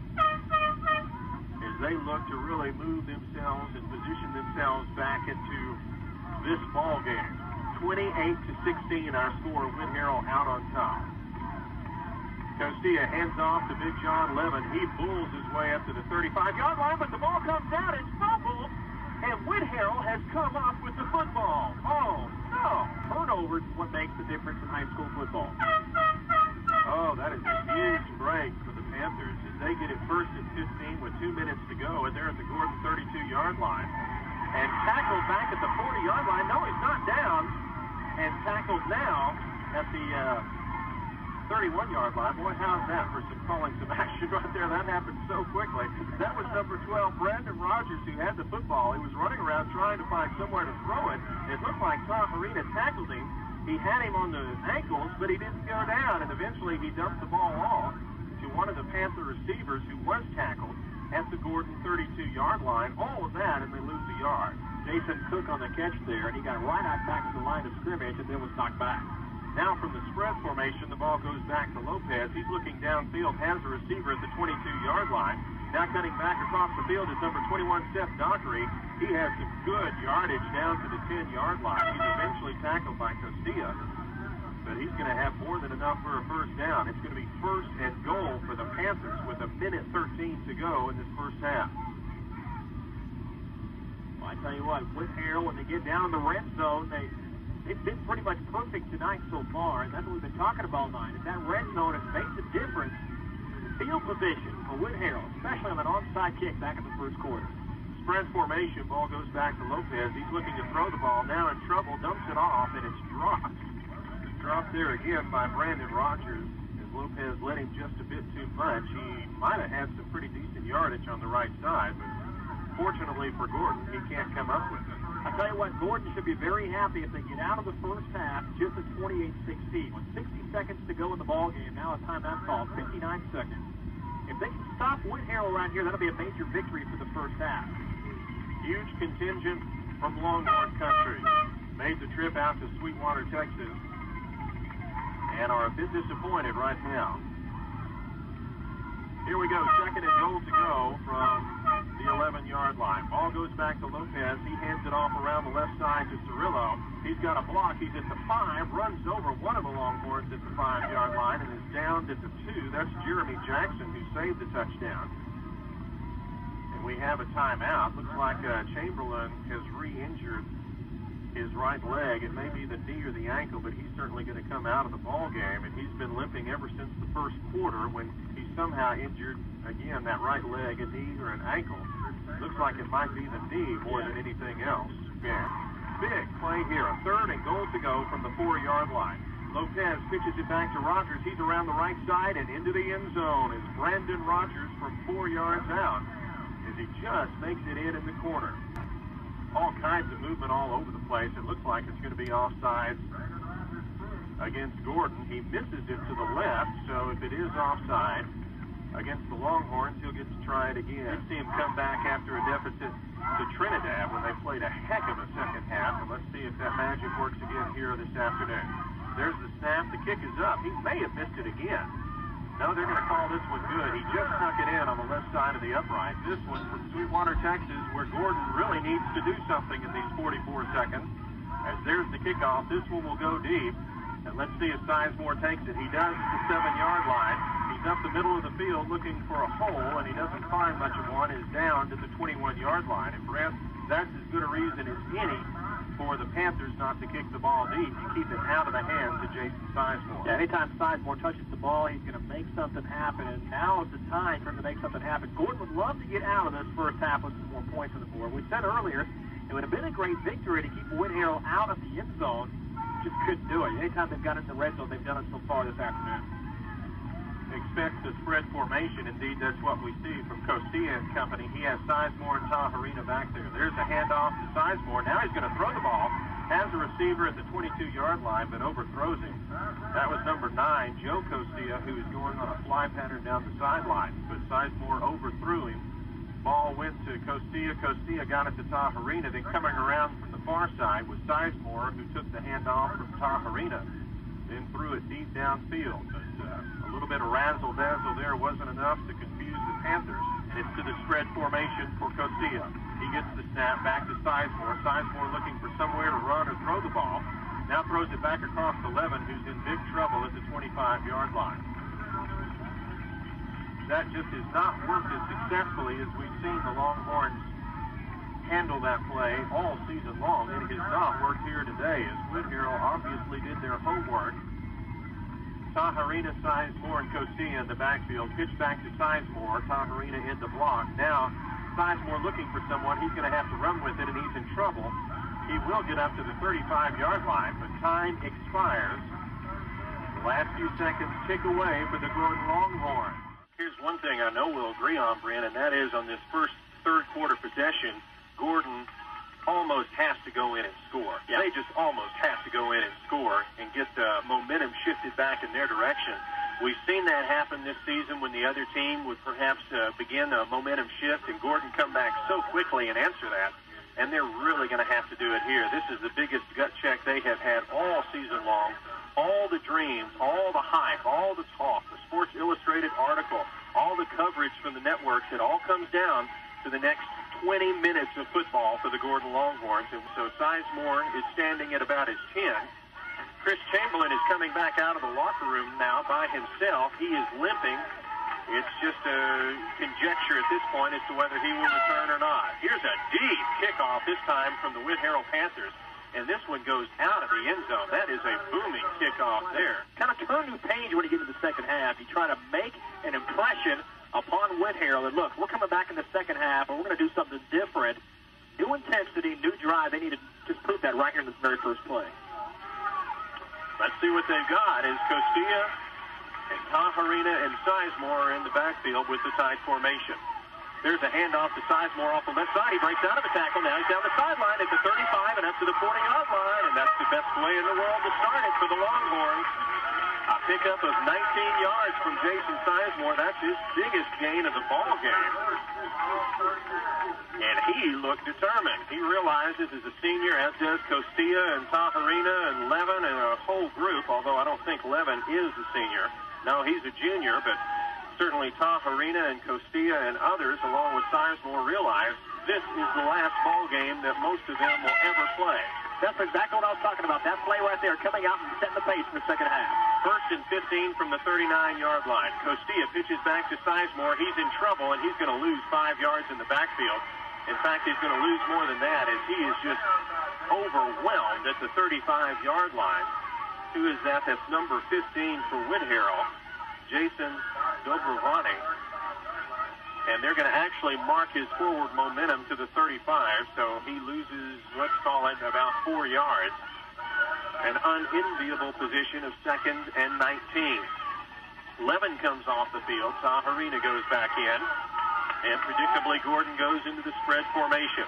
as they look to really move themselves and position themselves back into this ball game. 28-16, our score. Whitharral out on top. Costilla hands off to Big John Levin. He bulls his way up to the 35-yard line, but the ball comes out. It's fumbled, and Whitharral has come up with the football. Oh, no. Turnover is what makes the difference in high school football. Oh, that is a huge break for the Panthers as they get it 1st and 15 with 2 minutes to go, and they're at the Gordon 32-yard line. And tackled back at the 40-yard line. No, he's not down. And tackled now at the 31-yard line. Boy, how's that for calling some action right there? That happened so quickly. That was number 12, Brandon Rogers, who had the football. He was running around trying to find somewhere to throw it. It looked like Tom Arena tackled him. He had him on the ankles, but he didn't go down, and eventually he dumped the ball off to one of the Panther receivers who was tackled at the Gordon 32-yard line. All of that, and they lose a yard. Jason Cook on the catch there, and he got right out back to the line of scrimmage and then was knocked back. Now from the spread formation, the ball goes back to Lopez. He's looking downfield, has a receiver at the 22-yard line. Now cutting back across the field is number 21, Seth Dockery. He has some good yardage down to the 10-yard line. He's eventually tackled by Costilla, but he's going to have more than enough for a first down. It's going to be 1st and goal for the Panthers with a minute 13 to go in this first half. Well, I tell you what, Whitharral, when they get down in the red zone, they've been pretty much perfect tonight so far, and that's what we've been talking about tonight. And that red zone has made the difference in field position for Whitharral, especially on that onside kick back in the first quarter. Spread formation, ball goes back to Lopez. He's looking to throw the ball, now in trouble, dumps it off, and it's dropped. Dropped there again by Brandon Rogers, as Lopez led him just a bit too much. He might have had some pretty decent yardage on the right side, but fortunately for Gordon, he can't come up with it. I tell you what, Gordon should be very happy if they get out of the first half just at 28-16. With 60 seconds to go in the ballgame, now a timeout call, 59 seconds. If they can stop Whitharral right here, that'll be a major victory for the first half. Huge contingent from Longhorn country made the trip out to Sweetwater, Texas, and are a bit disappointed right now. Here we go, second and goal to go from the 11-yard line. Ball goes back to Lopez. He hands it off around the left side to Cirillo. He's got a block. He's at the 5, runs over one of the Longhorns at the 5-yard line, and is down at the 2. That's Jeremy Jackson, who saved the touchdown. And we have a timeout. Looks like Chamberlain has re-injured his right leg. It may be the knee or the ankle, but he's certainly going to come out of the ball game, and he's been limping ever since the first quarter when he somehow injured, again, that right leg, a knee or an ankle. Looks like it might be the knee more than anything else. Yeah. Big play here. A third and goal to go from the 4-yard line. Lopez pitches it back to Rogers. He's around the right side and into the end zone is Brandon Rogers from 4 yards out as he just makes it in the corner. All kinds of movement all over the place. It looks like it's going to be offside against Gordon. He misses it to the left, so if it is offside against the Longhorns, he'll get to try it again. Let's see him come back after a deficit to Trinidad when they played a heck of a second half, and let's see if that magic works again here this afternoon. There's the snap. The kick is up. He may have missed it again. No, they're going to call this one good. He just snuck it in on the left side of the upright. This one from Sweetwater, Texas, where Gordon really needs to do something in these 44 seconds. As there's the kickoff, this one will go deep. And let's see if Sizemore takes it. He does at the 7-yard line. He's up the middle of the field looking for a hole, and he doesn't find much of one. Is down to the 21-yard line. And perhaps that's as good a reason as any for the Panthers not to kick the ball deep. You keep it out of the hands of Jason Sizemore. Yeah, anytime Sizemore touches the ball, he's going to make something happen, and now is the time for him to make something happen. Gordon would love to get out of this first half with some more points on the board. We said earlier it would have been a great victory to keep Whitharral out of the end zone. Just couldn't do it. Anytime they've got in the red zone, they've done it so far this afternoon. Expect the spread formation. Indeed, that's what we see from Costilla and company. He has Sizemore and Taharina back there. There's a handoff to Sizemore. Now he's going to throw the ball. Has a receiver at the 22-yard line, but overthrows him. That was number 9, Joe Costilla, who is going on a fly pattern down the sideline. But Sizemore overthrew him. Ball went to Costilla. Costilla got it to Taharina. Then coming around from the far side was Sizemore, who took the handoff from Taharina. Then threw it deep downfield. But a little bit of razzle-dazzle there wasn't enough to confuse the Panthers. And it's to the spread formation for Costilla. He gets the snap back to Sizemore. Sizemore looking for somewhere to run or throw the ball. Now throws it back across to Levin, who's in big trouble at the 25-yard line. That just has not worked as successfully as we've seen the Longhorns handle that play all season long. It has not worked here today, as Whitharral obviously did their homework. Taharina, Sizemore, and Costilla in the backfield. Pitch back to Sizemore. Taharina in the block. Now, Sizemore looking for someone. He's going to have to run with it, and he's in trouble. He will get up to the 35-yard line, but time expires. The last few seconds tick away for the Gordon Longhorns. Here's one thing I know we'll agree on, Brent, and that is on this first third-quarter possession, Gordon almost has to go in and score. Yeah. They just almost have to go in and score and get the momentum shifted back in their direction. We've seen that happen this season when the other team would perhaps begin a momentum shift, and Gordon come back so quickly and answer that. And they're really going to have to do it here. This is the biggest gut check they have had all season long. All the dreams, all the hype, all the talk, the Sports Illustrated article, all the coverage from the networks, it all comes down to the next 20 minutes of football for the Gordon Longhorns. And so Sizemore is standing at about his 10. Chris Chamberlain is coming back out of the locker room now by himself. He is limping. It's just just conjecture at this point as to whether he will return or not. Here's a deep kickoff this time from the Whitharral Panthers. And this one goes out of the end zone. That is a booming kickoff there. Kind of turn new page when you get into the second half. You try to make an impression upon Whitharral. And look, we're coming back in the second half, and we're going to do something different. New intensity, new drive. They need to just prove that right here in this very first play. Let's see what they've got. Is Costilla and Taharina and Sizemore are in the backfield with the tight formation. There's a handoff to Sizemore off the left side. He breaks out of the tackle. Now he's down the sideline at the 35 and up to the 40-yard line. And that's the best play in the world to start it for the Longhorns. A pickup of 19 yards from Jason Sizemore. That's his biggest gain of the ball game. And he looked determined. He realizes as a senior, as does Costilla and Taharina and Levin and a whole group, although I don't think Levin is a senior. No, he's a junior, but certainly Taharina and Costilla and others, along with Sizemore, realize this is the last ball game that most of them will ever play. That's exactly what I was talking about. That play right there coming out and setting the pace in the second half. First and 15 from the 39-yard line. Costilla pitches back to Sizemore. He's in trouble, and he's going to lose 5 yards in the backfield. In fact, he's going to lose more than that as he is just overwhelmed at the 35-yard line. Who is that? That's number 15 for Whitharral, Jason Dobrovani. And they're going to actually mark his forward momentum to the 35, so he loses, let's call it, about 4 yards. An unenviable position of 2nd and 19. Levin comes off the field. Taharina goes back in. And predictably, Gordon goes into the spread formation.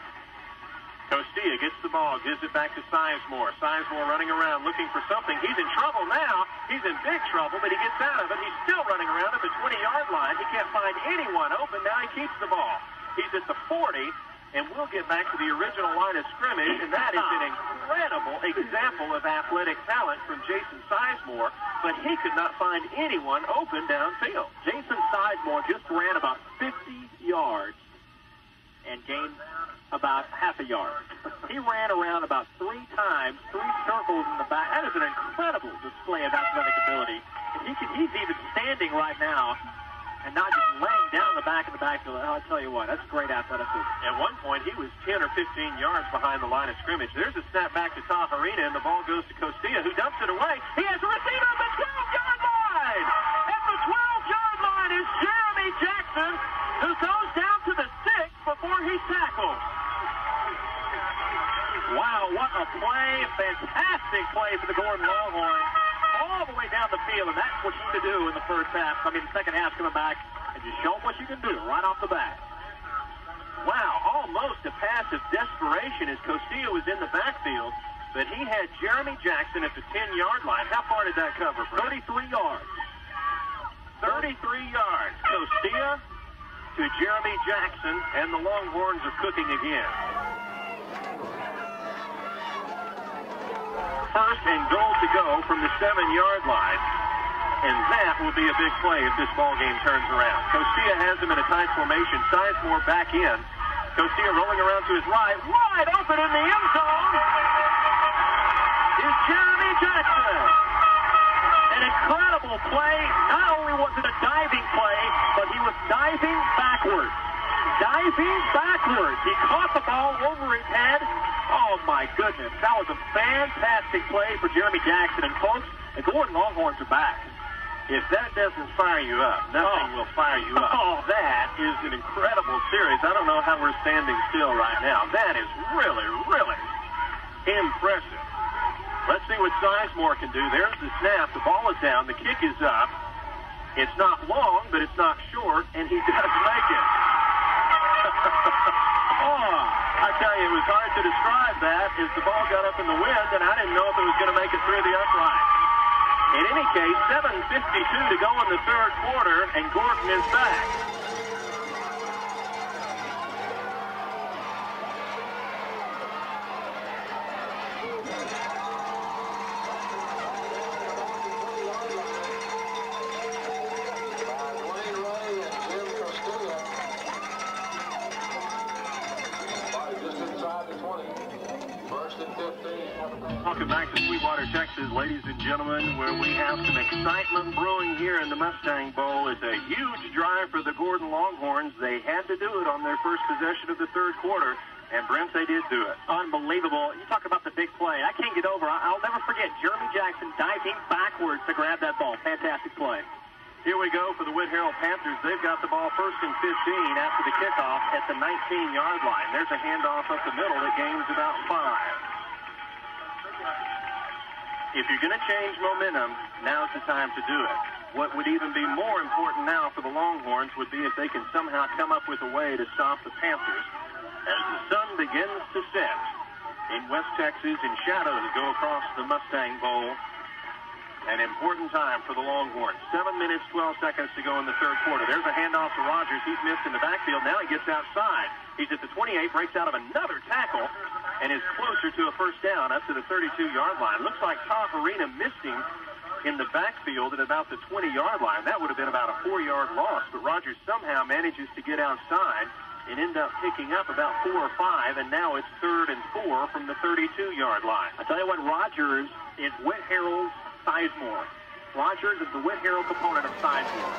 Costilla gets the ball, gives it back to Sizemore. Sizemore running around looking for something. He's in trouble now. He's in big trouble, but he gets out of it. He's still running around at the 20-yard line. He can't find anyone open. Now he keeps the ball. He's at the 40, and we'll get back to the original line of scrimmage, and that is an incredible example of athletic talent from Jason Sizemore, but he could not find anyone open downfield. Jason Sizemore just ran about 50 yards and gained about half a yard. He ran around about 3 times, 3 circles in the back. That is an incredible display of athletic ability. And he's even standing right now and not just laying down the back of the backfield. I'll tell you what, that's great athleticism. At one point, he was 10 or 15 yards behind the line of scrimmage. There's a snap back to Taharina, and the ball goes to Costilla, who dumps it away. He has a receiver at the 12-yard line! At the 12-yard line is Jeremy Jackson, who goes down to the 6 before he's tackled. Wow, what a play. Fantastic play for the Gordon Longhorns. All the way down the field, and that's what you need to do in the first half. I mean, the second half coming back and just show them what you can do right off the bat. Wow, almost a pass of desperation as Costilla was in the backfield, but he had Jeremy Jackson at the 10-yard line. How far did that cover, Frank? 33 yards. 33 yards. Costilla to Jeremy Jackson, and the Longhorns are cooking again. First and goal to go from the 7-yard line. And that will be a big play if this ball game turns around. Costilla has him in a tight formation. Sizemore back in. Costilla rolling around to his right. Wide open in the end zone is Jeremy Jackson. An incredible play. Not only was it a diving play, but he was diving backwards. Diving backwards. He caught the ball over his head. Oh, my goodness. That was a fantastic play for Jeremy Jackson. And, folks, the Gordon Longhorns are back. If that doesn't fire you up, nothing will fire you up. Oh, that is an incredible series. I don't know how we're standing still right now. That is really, really impressive. Let's see what Sizemore can do. There's the snap. The ball is down. The kick is up. It's not long, but it's not short, and he does make it. Oh, I tell you, it was hard to describe that as the ball got up in the wind, and I didn't know if it was going to make it through the upright. In any case, 7:52 to go in the third quarter, and Gordon is back. Welcome back to Sweetwater, Texas, ladies and gentlemen, where we have some excitement brewing here in the Mustang Bowl. It's a huge drive for the Gordon Longhorns. They had to do it on their first possession of the third quarter. And, Brent, they did do it. Unbelievable. You talk about the big play. I can't get over. I'll never forget Jeremy Jackson diving backwards to grab that ball. Fantastic play. Here we go for the Whitharral Panthers. They've got the ball first and 15 after the kickoff at the 19-yard line. There's a handoff up the middle that gains about 5. If you're going to change momentum, now's the time to do it. What would even be more important now for the Longhorns would be if they can somehow come up with a way to stop the Panthers. As the sun begins to set in West Texas and shadows go across the Mustang Bowl, an important time for the Longhorns. 7 minutes, 12 seconds to go in the third quarter. There's a handoff to Rogers. He's missed in the backfield. Now he gets outside. He's at the 28, breaks out of another tackle, and is closer to a first down up to the 32-yard line. Looks like Todd Arena missed him in the backfield at about the 20-yard line. That would have been about a 4-yard loss, but Rogers somehow manages to get outside and end up picking up about 4 or 5, and now it's 3rd and 4 from the 32-yard line. I tell you what, Rogers is Whitharral's Sizemore. Rogers is the Whitharral component of Sizemore.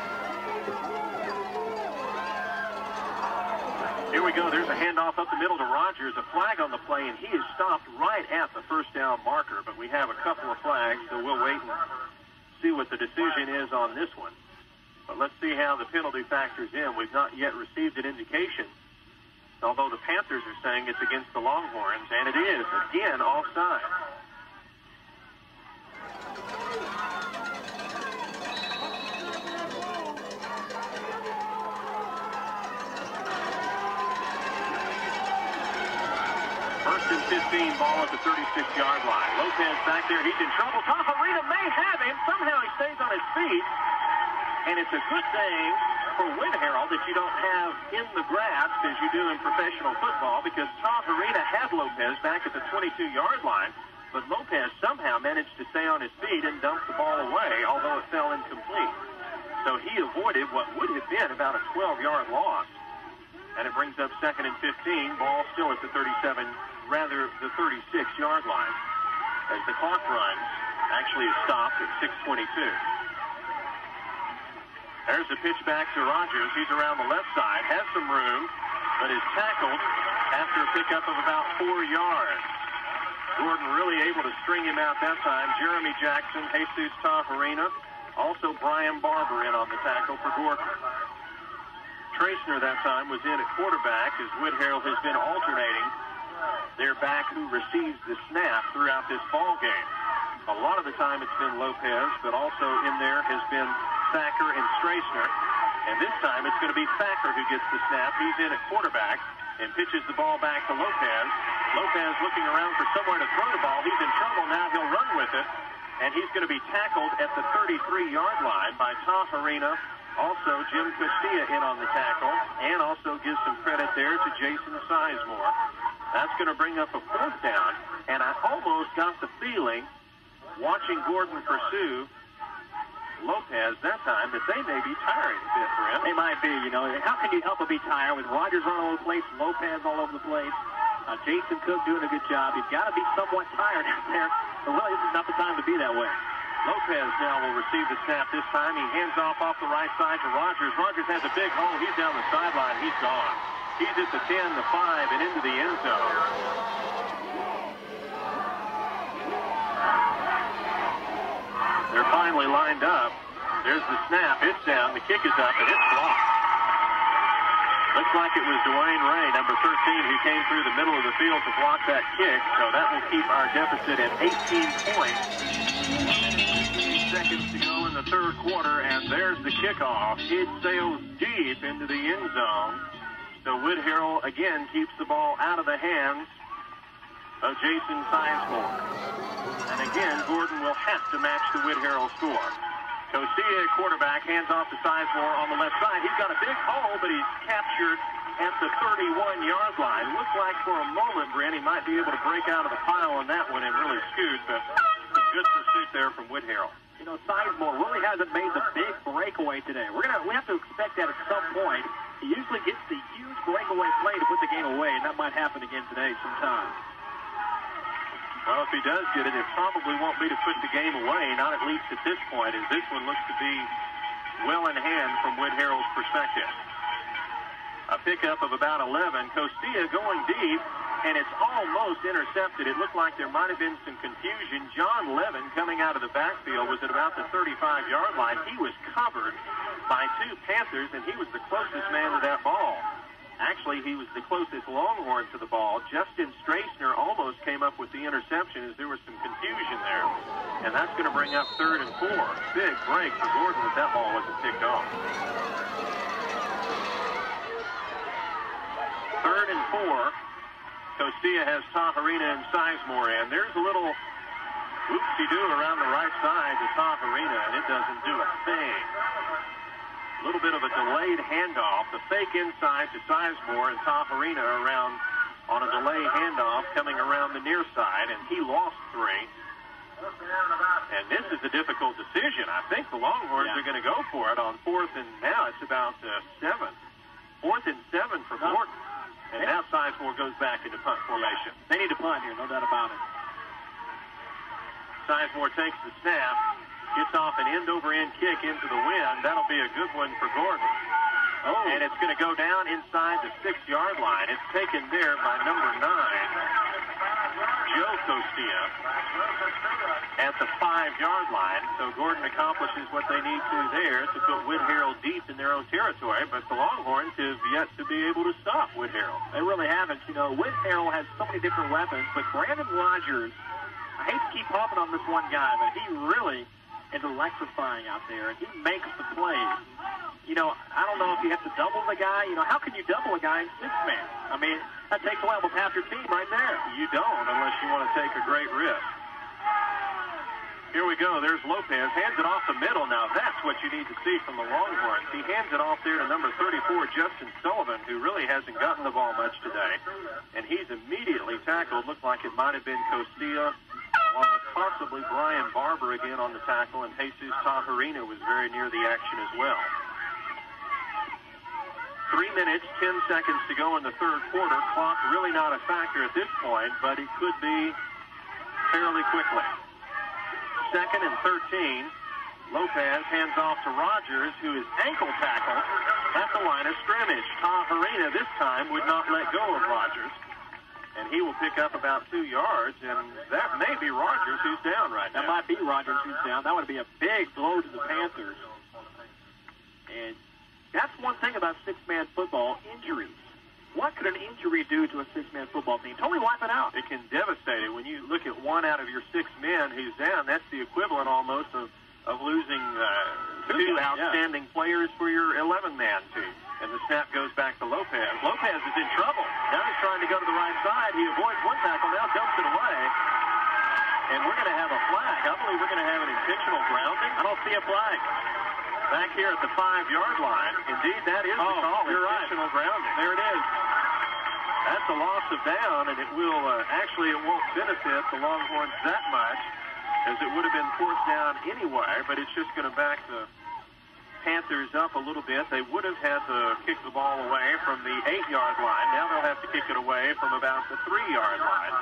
Here we go. There's a handoff up the middle to Rogers, a flag on the play, and he is stopped right at the first down marker, but we have a couple of flags, so we'll wait and see what the decision is on this one. But let's see how the penalty factors in. We've not yet received an indication, although the Panthers are saying it's against the Longhorns, and it is, again, offside. First and 15, ball at the 36-yard line. Lopez back there, he's in trouble. Tafarina may have him. Somehow he stays on his feet. And it's a good thing for Whitharral that you don't have in the grabs as you do in professional football, because Todd Arena had Lopez back at the 22-yard line, but Lopez somehow managed to stay on his feet and dump the ball away, although it fell incomplete. So he avoided what would have been about a 12-yard loss. And it brings up 2nd and 15, ball still at the 36-yard line, as the clock runs actually is stopped at 6:22. There's the pitch back to Rogers. He's around the left side, has some room, but is tackled after a pickup of about 4 yards. Gordon really able to string him out that time. Jeremy Jackson, Jesus Tafarina, also Brian Barber in on the tackle for Gordon. Tracner that time was in at quarterback, as Whitharral has been alternating their back who receives the snap throughout this ball game. A lot of the time it's been Lopez, but also in there has been Thacker and Strasner. And this time it's going to be Thacker who gets the snap. He's in at quarterback and pitches the ball back to Lopez. Lopez looking around for somewhere to throw the ball. He's in trouble now. He'll run with it. And he's going to be tackled at the 33-yard line by Tafarina. Also, Jim Castilla in on the tackle. And also gives some credit there to Jason Sizemore. That's going to bring up a 4th down. And I almost got the feeling, watching Gordon pursue Lopez that time, that they may be tiring a bit for him. They might be, you know. How can you help but be tired with Rogers all over the place, Lopez all over the place, Jason Cook doing a good job? You've got to be somewhat tired out there. But really, this is not the time to be that way. Lopez now will receive the snap this time. He hands off the right side to Rogers. Rogers has a big hole. He's down the sideline. He's gone. He's at the 10, the 5, and into the end zone. They're finally lined up. There's the snap. It's down. The kick is up, and it's blocked. Looks like it was Dwayne Ray, number 13, who came through the middle of the field to block that kick. So that will keep our deficit at 18 points. 15 seconds to go in the third quarter, and there's the kickoff. It sails deep into the end zone. So Whitharral, again, keeps the ball out of the hands of Jason Sizemore. And again, Gordon will have to match the Whitharral score. Costilla, quarterback, hands off to Sizemore on the left side. He's got a big hole, but he's captured at the 31-yard line. Looks like for a moment, Brent, he might be able to break out of the pile on that one and really scoot, but some good pursuit there from Whitharral. You know, Sizemore really hasn't made the big breakaway today. We have to expect that at some point. He usually gets the huge breakaway play to put the game away, and that might happen again today sometime. Well, if he does get it, it probably won't be to put the game away, not at least at this point, as this one looks to be well in hand from Whitharral's perspective. A pickup of about 11. Costilla going deep, and it's almost intercepted. It looked like there might have been some confusion. John Levin, coming out of the backfield, was at about the 35-yard line. He was covered by two Panthers, and he was the closest man to that ball. Actually, he was the closest Longhorn to the ball. Justin Strasner almost came up with the interception as there was some confusion there. And that's going to bring up 3rd and 4. Big break for Gordon if that ball wasn't picked off. 3rd and 4. Costilla has Tahirina and Sizemore in. There's a little whoopsie-doo around the right side to Tahirina, and it doesn't do a thing. A little bit of a delayed handoff. The fake inside to Sizemore, and Tahirina around on a delayed handoff coming around the near side, and he lost 3. And this is a difficult decision. I think the Longhorns are going to go for it on 4th, and now it's about 7. 4th and 7 for Gordon. And now Sizemore goes back into punt formation. They need to punt here, no doubt about it. Sizemore takes the snap, gets off an end-over-end kick into the wind. That'll be a good one for Gordon. Oh, and it's going to go down inside the 6-yard line. It's taken there by number 9, Joe Costilla, at the 5-yard line. So Gordon accomplishes what they need to there to put Whitharral deep in their own territory, but the Longhorns have yet to be able to stop Whitharral. They really haven't. You know, Whitharral has so many different weapons, but Brandon Rogers, I hate to keep hopping on this one guy, but he really is electrifying out there, and he makes the plays. You know, I don't know if you have to double the guy. You know, how can you double a guy in 6-man? I mean, that takes away almost half your team right there. You don't unless you want to take a great risk. Here we go. There's Lopez. Hands it off the middle. Now, that's what you need to see from the Longhorns. He hands it off there to number 34, Justin Sullivan, who really hasn't gotten the ball much today. And he's immediately tackled. Looked like it might have been Costilla, along with possibly Brian Barber again on the tackle, and Jesus Tahirina was very near the action as well. 3 minutes, 10 seconds to go in the 3rd quarter. Clock really not a factor at this point, but it could be fairly quickly. 2nd and 13. Lopez hands off to Rogers, who is ankle tackled at the line of scrimmage. Tahirina this time would not let go of Rogers, and he will pick up about 2 yards, and that may be Rogers who's down right now. That might be Rogers who's down. That would be a big blow to the Panthers. And that's one thing about 6-man football, injuries. What could an injury do to a 6-man football team? Totally wipe it out. It can devastate it. When you look at 1 out of your 6 men who's down, that's the equivalent almost of losing 2 outstanding players for your 11-man team. And the snap goes back to Lopez. Lopez is in trouble. Now he's trying to go to the right side. He avoids one tackle, now dumps it away. And we're going to have a flag. I believe we're going to have an intentional grounding. I don't see a flag. Back here at the 5-yard line. Indeed, that is the call. You're intentional right. grounding. There it is. That's a loss of down, and it will actually it won't benefit the Longhorns that much, as it would have been 4th down anyway, but it's just going to back the Panthers up a little bit. They would have had to kick the ball away from the 8-yard line. Now they'll have to kick it away from about the 3-yard line.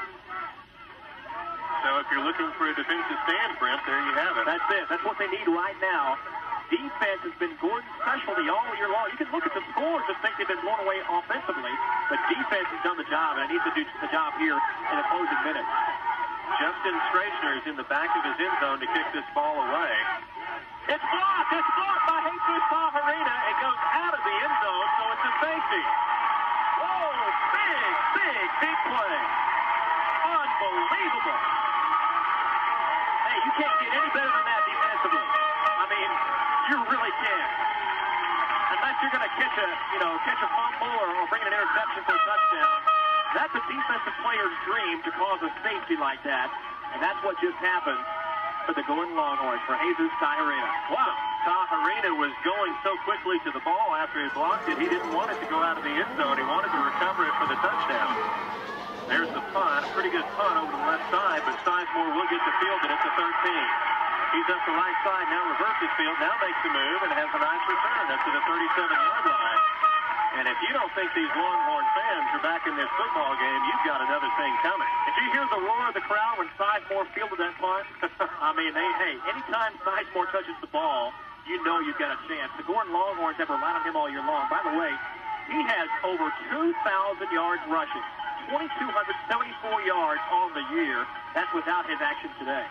So if you're looking for a defensive stand, Brent, there you have it. That's it. That's what they need right now. Defense has been Gordon's specialty all year long. You can look at the scores and think they've been blown away offensively, but defense has done the job, and it needs to do the job here in the closing minutes. Justin Strasner is in the back of his end zone to kick this ball away. It's blocked! It's blocked by Jesus Tahirina. It goes out of the end zone, so it's a safety. Whoa! Big play. Unbelievable. Hey, you can't get any better than that defensively. I mean, you really can't. Unless you're going to catch a fumble or bring an interception for a touchdown. That's a defensive player's dream to cause a safety like that, and that's what just happened for the Gordon Longhorns, for Jesus Tahirina. Wow. Tahirina was going so quickly to the ball after he blocked it, he didn't want it to go out of the end zone. He wanted to recover it for the touchdown. There's the punt, a pretty good punt over to the left side, but Sizemore will get the field, and it's a 13. He's up the right side, now reverses field, now makes a move, and has a nice return up to the 37-yard line. And if you don't think these Longhorn fans are back in this football game, you've got another thing coming. Did you hear the roar of the crowd when Sizemore fielded that punt? I mean, anytime Sizemore touches the ball, you know you've got a chance. The Gordon Longhorns have relied on him all year long. By the way, he has over 2,000 yards rushing, 2,274 yards on the year. That's without his action today.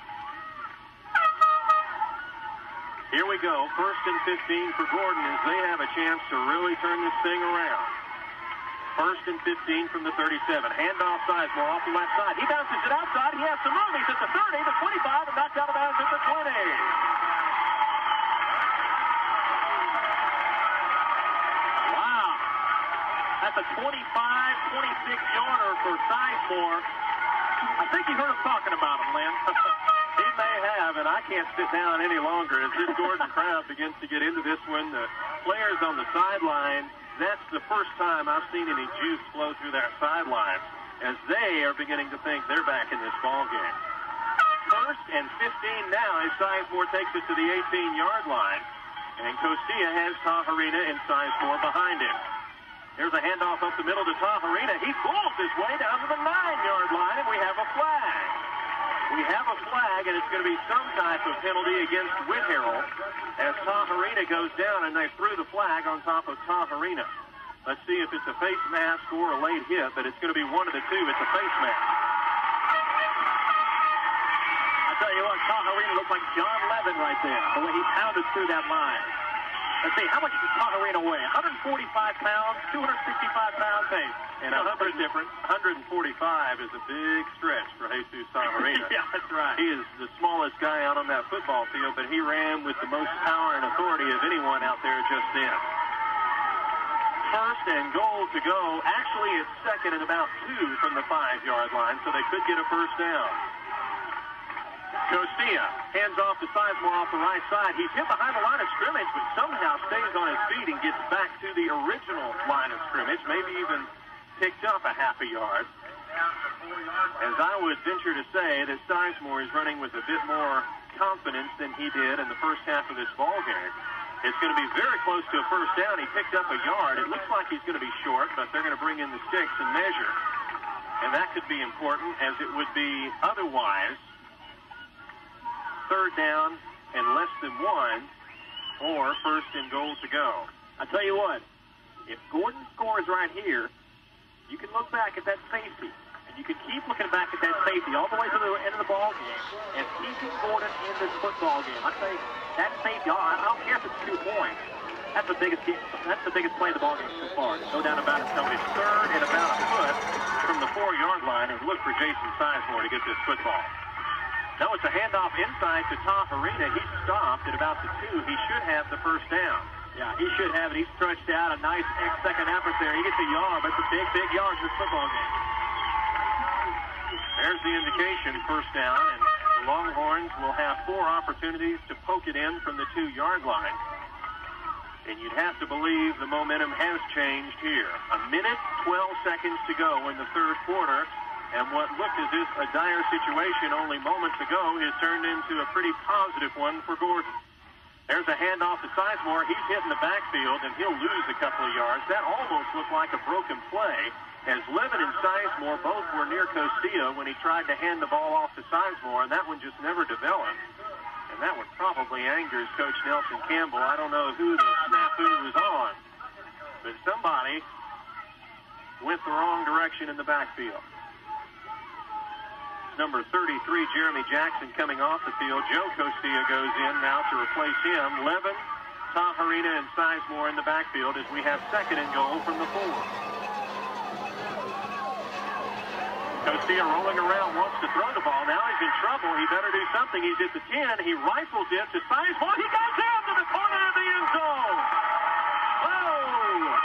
Here we go, 1st and 15 for Gordon as they have a chance to really turn this thing around. 1st and 15 from the 37. Handoff Sizemore off the left side. He bounces it outside. He has some room. He's at the 30, the 25, and knocked out of bounds at the 20. Wow. That's a 25, 26-yarder for Sizemore. I think you heard him talking about him, Lynn. He may have, and I can't sit down any longer as this Gordon crowd begins to get into this one. The players on the sideline, that's the first time I've seen any juice flow through that sideline as they are beginning to think they're back in this ball game. 1st and 15 now as Sizemore takes it to the 18-yard line, and Costilla has Tahirina and Sizemore behind him. There's a handoff up the middle to Tahirina. He pulls his way down to the 9-yard line, and we have a flag. We have a flag, and it's going to be some type of penalty against Whitharral as Tahirina goes down, and they threw the flag on top of Tahirina. Let's see if it's a face mask or a late hit, but it's going to be one of the two. It's a face mask. I tell you what, Tahirina looks like John Levin right there, the way he pounded through that line. Let's see, how much does Tahirina weigh? 145 pounds, 265 pounds, hey. And 145 is a big stretch for Jesus Tahirina. Yeah, that's right. He is the smallest guy out on that football field, but he ran with the most power and authority of anyone out there just then. 1st and goal to go. Actually, it's 2nd and about 2 from the 5-yard line, so they could get a first down. Costilla hands off to Sizemore off the right side. He's hit behind the line of scrimmage, but somehow stays on his feet and gets back to the original line of scrimmage, maybe even picked up a half a yard. As I would venture to say that Sizemore is running with a bit more confidence than he did in the first half of this ball game. It's going to be very close to a first down. He picked up a yard. It looks like he's going to be short, but they're going to bring in the sticks and measure. And that could be important, as it would be otherwise 3rd down and less than 1, or 1st and goal to go. I tell you what, if Gordon scores right here, you can look back at that safety, and you can keep looking back at that safety all the way to the end of the ball game, and keeping Gordon in this football game. I say that safety, I don't care if it's 2 points. That's the biggest play of the ball game so far. No doubt about it. So it's 3rd and about a foot from the 4-yard line, and look for Jason Sizemore to get this football. No, it's a handoff inside to Tahirina. He's stopped at about the 2. He should have the first down. Yeah, he should have it. He's stretched out a nice second effort there. He gets a yard, but it's a big, big yard in this football game. There's the indication, first down, and the Longhorns will have 4 opportunities to poke it in from the 2-yard line. And you'd have to believe the momentum has changed here. 1 minute, 12 seconds to go in the 3rd quarter. And what looked as if a dire situation only moments ago has turned into a pretty positive one for Gordon. There's a handoff to Sizemore. He's hitting the backfield, and he'll lose a couple of yards. That almost looked like a broken play, as Levin and Sizemore both were near Costilla when he tried to hand the ball off to Sizemore, and that one just never developed. And that one probably angers Coach Nelson Campbell. I don't know who the snafu was on, but somebody went the wrong direction in the backfield. Number 33, Jeremy Jackson, coming off the field. Joe Costilla goes in now to replace him. Levin, Tahirina, and Sizemore in the backfield as we have 2nd and goal from the 4. Costilla rolling around, wants to throw the ball. Now he's in trouble. He better do something. He's at the 10. He rifles it to Sizemore. He goes down to the corner of the end zone. Oh!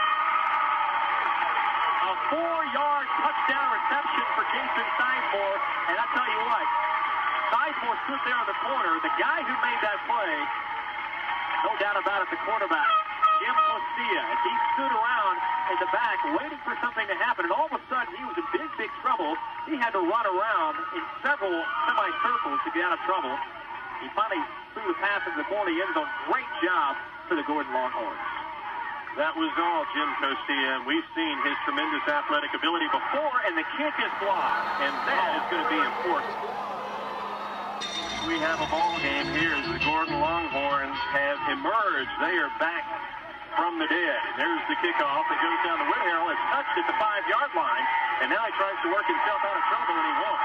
A 4-yard touchdown reception for Jason Sizemore. And I tell you what, Sizemore stood there in the corner. The guy who made that play, no doubt about it, the quarterback, Jim Costilla, as he stood around in the back waiting for something to happen. And all of a sudden, he was in big, big trouble. He had to run around in several semicircles to get out of trouble. He finally threw the pass into the corner of the end zone. Great job for the Gordon Longhorns. That was all Jim Costilla, and we've seen his tremendous athletic ability before, and the kick is blocked, and that is going to be important. we have a ball game here as the Gordon Longhorns have emerged. They are back from the dead. There's the kickoff that goes down to Whitharral. It's touched at the 5-yard line, and now he tries to work himself out of trouble, and he won't.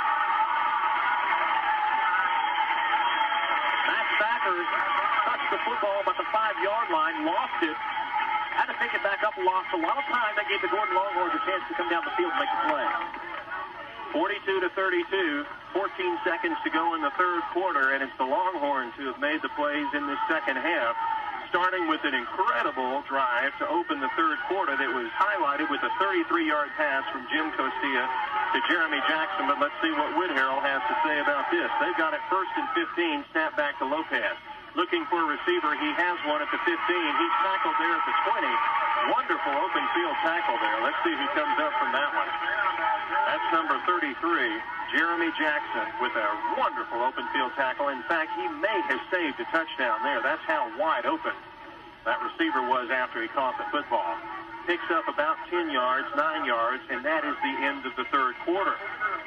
Matt Thacker touched the football about the 5-yard line, lost it, had to pick it back up, lost a lot of time. That gave the Gordon Longhorns a chance to come down the field and make the play. 42-32, 14 seconds to go in the third quarter, and it's the Longhorns who have made the plays in the second half, starting with an incredible drive to open the third quarter that was highlighted with a 33-yard pass from Jim Costia to Jeremy Jackson. But let's see what Whitharral has to say about this. They've got it 1st and 15, snap back to Lopez. Looking for a receiver. He has one at the 15. He's tackled there at the 20. Wonderful open field tackle there. Let's see who comes up from that one. That's number 33, Jeremy Jackson, with a wonderful open field tackle. In fact, he may have saved a touchdown there. That's how wide open that receiver was after he caught the football. Picks up about 10 yards, 9 yards, and that is the end of the third quarter.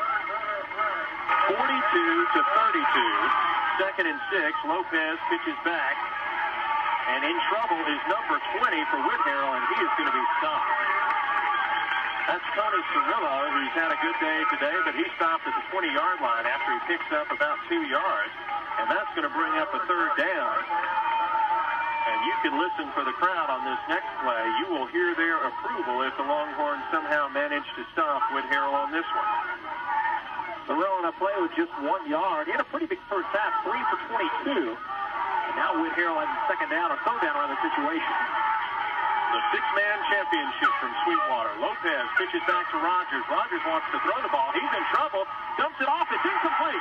42-32. 2nd and 6. Lopez pitches back. And in trouble is number 20 for Whitharral, and he is going to be stopped. That's Tony Cirillo, who's had a good day today, but he stopped at the 20-yard line after he picks up about 2 yards. And that's going to bring up a third down. And you can listen for the crowd on this next play. You will hear their approval if the Longhorns somehow manage to stop Whitharral on this one. Cirillo on a play with just 1 yard. He had a pretty big first half, 3 for 22. And now Whitharral has a second down or third down around the situation. The 6-man championship from Sweetwater. Lopez pitches back to Rogers. Rogers wants to throw the ball. He's in trouble. Dumps it off. It's incomplete.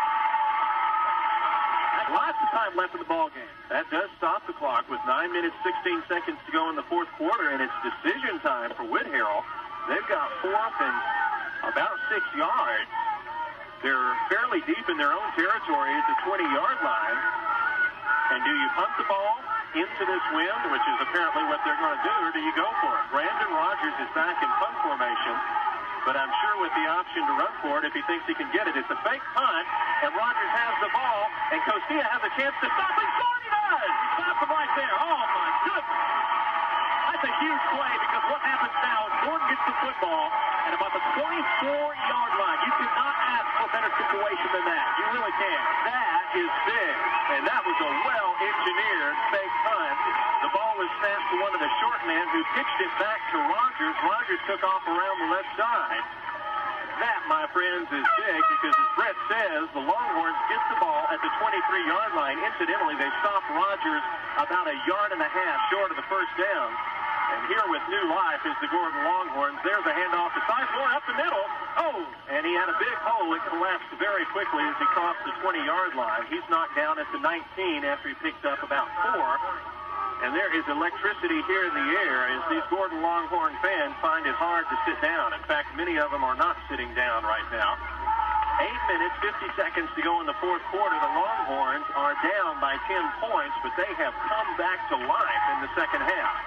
Lots of time left in the ball game. That does stop the clock with 9 minutes, 16 seconds to go in the fourth quarter, and it's decision time for Whitharral. They've got 4th and about 6 yards. They're fairly deep in their own territory at the 20-yard line. And do you punt the ball into this wind, which is apparently what they're going to do, or do you go for it? Brandon Rogers is back in punt formation, but I'm sure with the option to run for it if he thinks he can get it. It's a fake punt, and Rogers has the ball, and Costia has a chance to stop him. He does! He stops him right there. Oh, my goodness! That's a huge play, because what happens now is Gordon gets the football at about the 24-yard line. You cannot ask for a better situation than that. You really can't. That is big. And that was a well-engineered fake punt. The ball was snapped to one of the short men who pitched it back to Rogers. Rogers took off around the left side. That, my friends, is big because, as Brett says, the Longhorns get the ball at the 23-yard line. Incidentally, they stopped Rogers about 1.5 yards short of the first down. And here with new life is the Gordon Longhorns. There's a handoff to Sizemore up the middle. Oh, and he had a big hole that collapsed very quickly as he crossed the 20-yard line. He's knocked down at the 19 after he picked up about 4. And there is electricity here in the air as these Gordon Longhorn fans find it hard to sit down. In fact, many of them are not sitting down right now. 8 minutes, 50 seconds to go in the fourth quarter. The Longhorns are down by 10 points, but they have come back to life in the second half.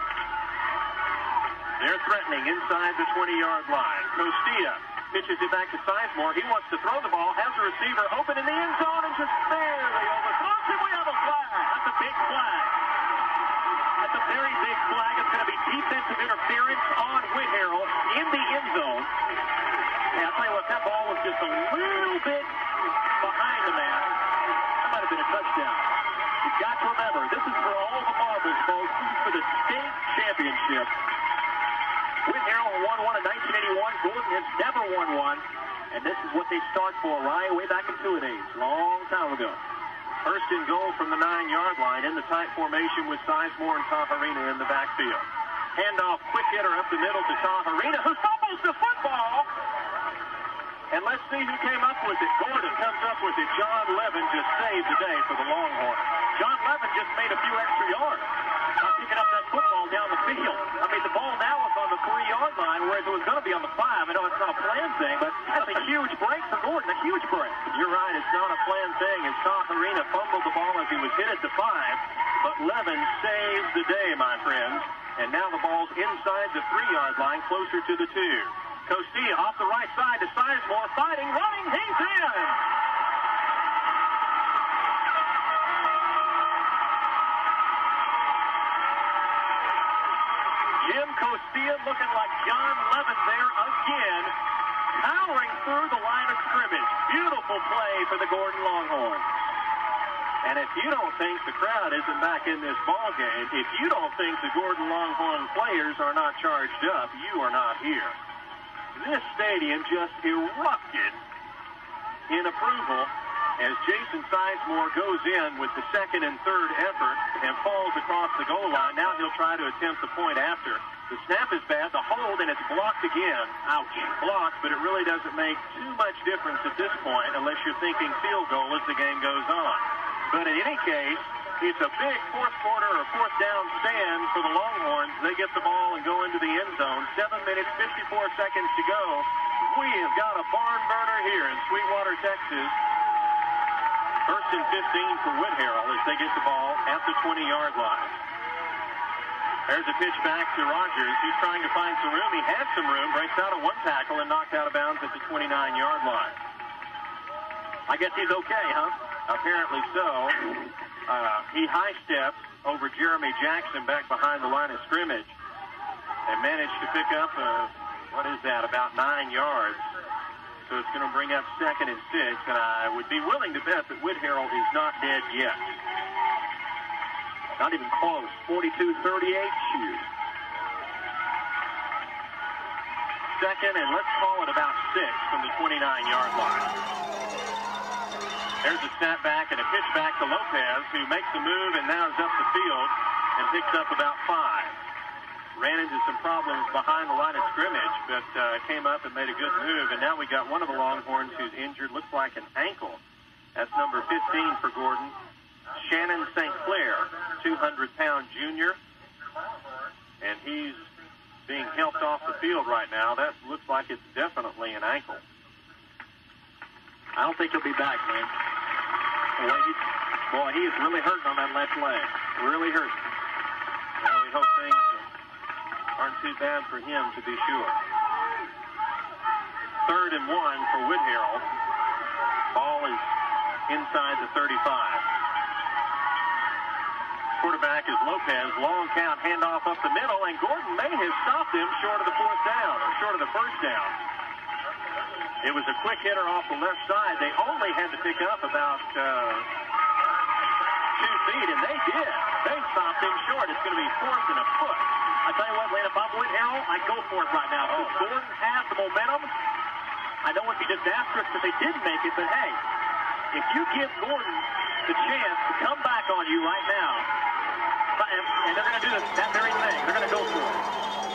They're threatening inside the 20-yard line. Costia pitches it back to Sizemore. He wants to throw the ball, has a receiver open in the end zone, and just barely overthrows him. We have a flag. That's a big flag. That's a very big flag. It's going to be defensive interference on Whitharral in the end zone. And I'll tell you what, that ball was just a little bit behind the man. That might have been a touchdown. You've got to remember, this is for all the marbles, folks. This is for the state championship. Whitharral won one in 1981. Gordon has never won one. And this is what they start for, right? Way back in 2-8, long time ago. First and goal from the 9-yard line in the tight formation with Sizemore and Tahirina in the backfield. Handoff, quick hitter up the middle to Tahirina, who fumbles the football. And let's see who came up with it. Gordon comes up with it. John Levin just saved the day for the Longhorns. John Levin just made a few extra yards. Not picking up that football down the field. I mean, the ball now is on the 3-yard line, whereas it was going to be on the 5. I know it's not a planned thing, but that's a huge break for Gordon, a huge break. You're right, it's not a planned thing. As Tahirina fumbled the ball as he was hit at the 5, but Levin saves the day, my friends. And now the ball's inside the 3-yard line, closer to the 2. Costia off the right side to Sizemore, fighting, running, he's in! Jim Costia looking like John Levin there again, powering through the line of scrimmage. Beautiful play for the Gordon Longhorns. And if you don't think the crowd isn't back in this ball game, if you don't think the Gordon Longhorn players are not charged up, you are not here. This stadium just erupted in approval as Jason Sizemore goes in with the second and third effort and falls across the goal line. Now he'll try to attempt the point after. The snap is bad, the hold, and it's blocked again. Ouch. Blocked, but it really doesn't make too much difference at this point unless you're thinking field goal as the game goes on. But in any case, it's a big fourth quarter or fourth down stand for the Longhorns. They get the ball and go into the end zone. 7 minutes, 54 seconds to go. We have got a barn burner here in Sweetwater, Texas. First and 15 for Whitharral as they get the ball at the 20-yard line. There's a pitch back to Rogers. He's trying to find some room. He has some room, breaks out of one tackle and knocked out of bounds at the 29-yard line. I guess he's okay, huh? Apparently so. He high steps over Jeremy Jackson back behind the line of scrimmage and managed to pick up, about 9 yards. So it's going to bring up 2nd and 6, and I would be willing to bet that Whitharral is not dead yet. Not even close. 42-38 shoot. Second, and let's call it about 6 from the 29-yard line. There's a snap back and a pitch back to Lopez, who makes the move and now is up the field and picks up about 5. Ran into some problems behind the line of scrimmage, but came up and made a good move. And now we got one of the Longhorns who's injured, looks like an ankle. That's number 15 for Gordon. Shannon St. Clair, 200-pound junior. And he's being helped off the field right now. That looks like it's definitely an ankle. I don't think he'll be back, man. Boy, he is really hurting on that left leg. Really hurting. Well, we hope things aren't too bad for him, to be sure. 3rd and 1 for Whitharral. Ball is inside the 35. Quarterback is Lopez. Long count, handoff up the middle, and Gordon may have stopped him short of the fourth down, or short of the first down. It was a quick hitter off the left side. They only had to pick up about 2 feet, and they did. They stopped him short. It's going to be 4th and a foot. I tell you what, Lane, if I'm Whitharral, I'd go for it right now. Because Gordon has the momentum. I know it'd be disastrous if they didn't make it, but hey, if you give Gordon the chance to come back on you right now, and they're going to do that very thing, they're going to go for it.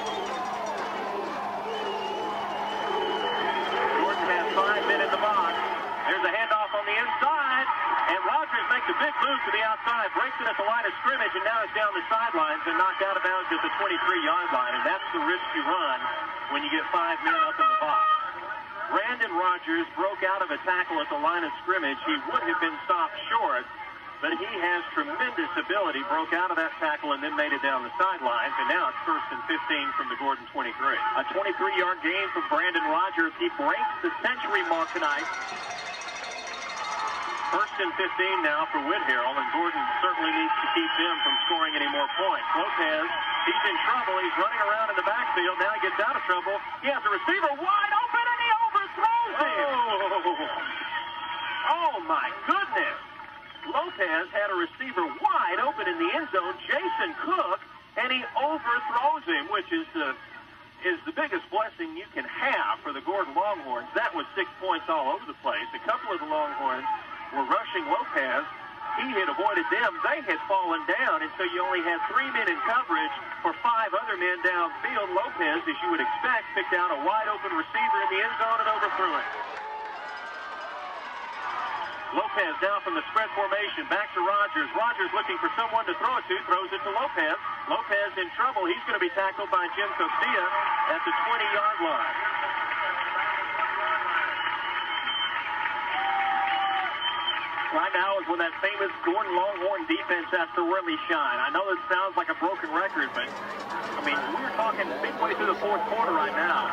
Gordon has 5 men in the box. There's a handoff on the inside, and Rogers makes a big move to the outside, breaks it at the line of scrimmage, and now is down the sidelines and knocked out of bounds at the 23-yard line, and that's the risk you run when you get 5 men up in the box. Brandon Rogers broke out of a tackle at the line of scrimmage. He would have been stopped short, but he has tremendous ability, broke out of that tackle and then made it down the sidelines, and now it's 1st and 15 from the Gordon 23. A 23-yard gain from Brandon Rogers. He breaks the century mark tonight. 1st and 15 now for Whitharral, and Gordon certainly needs to keep them from scoring any more points. Lopez, he's in trouble. He's running around in the backfield. Now he gets out of trouble. He has a receiver wide open, and he overthrows him. Oh, my goodness. Lopez had a receiver wide open in the end zone, Jason Cook, and he overthrows him, which is the biggest blessing you can have for the Gordon Longhorns. That was 6 points all over the place. A couple of the Longhorns were rushing Lopez. He had avoided them. They had fallen down, and so you only had 3 men in coverage for 5 other men downfield. Lopez, as you would expect, picked out a wide-open receiver in the end zone and overthrew it. Lopez down from the spread formation, back to Rogers. Rogers looking for someone to throw it to, throws it to Lopez. Lopez in trouble. He's going to be tackled by Jim Costia at the 20-yard line. Right now is when that famous Gordon Longhorn defense has to really shine. I know it sounds like a broken record, but, I mean, we're talking midway through the fourth quarter right now.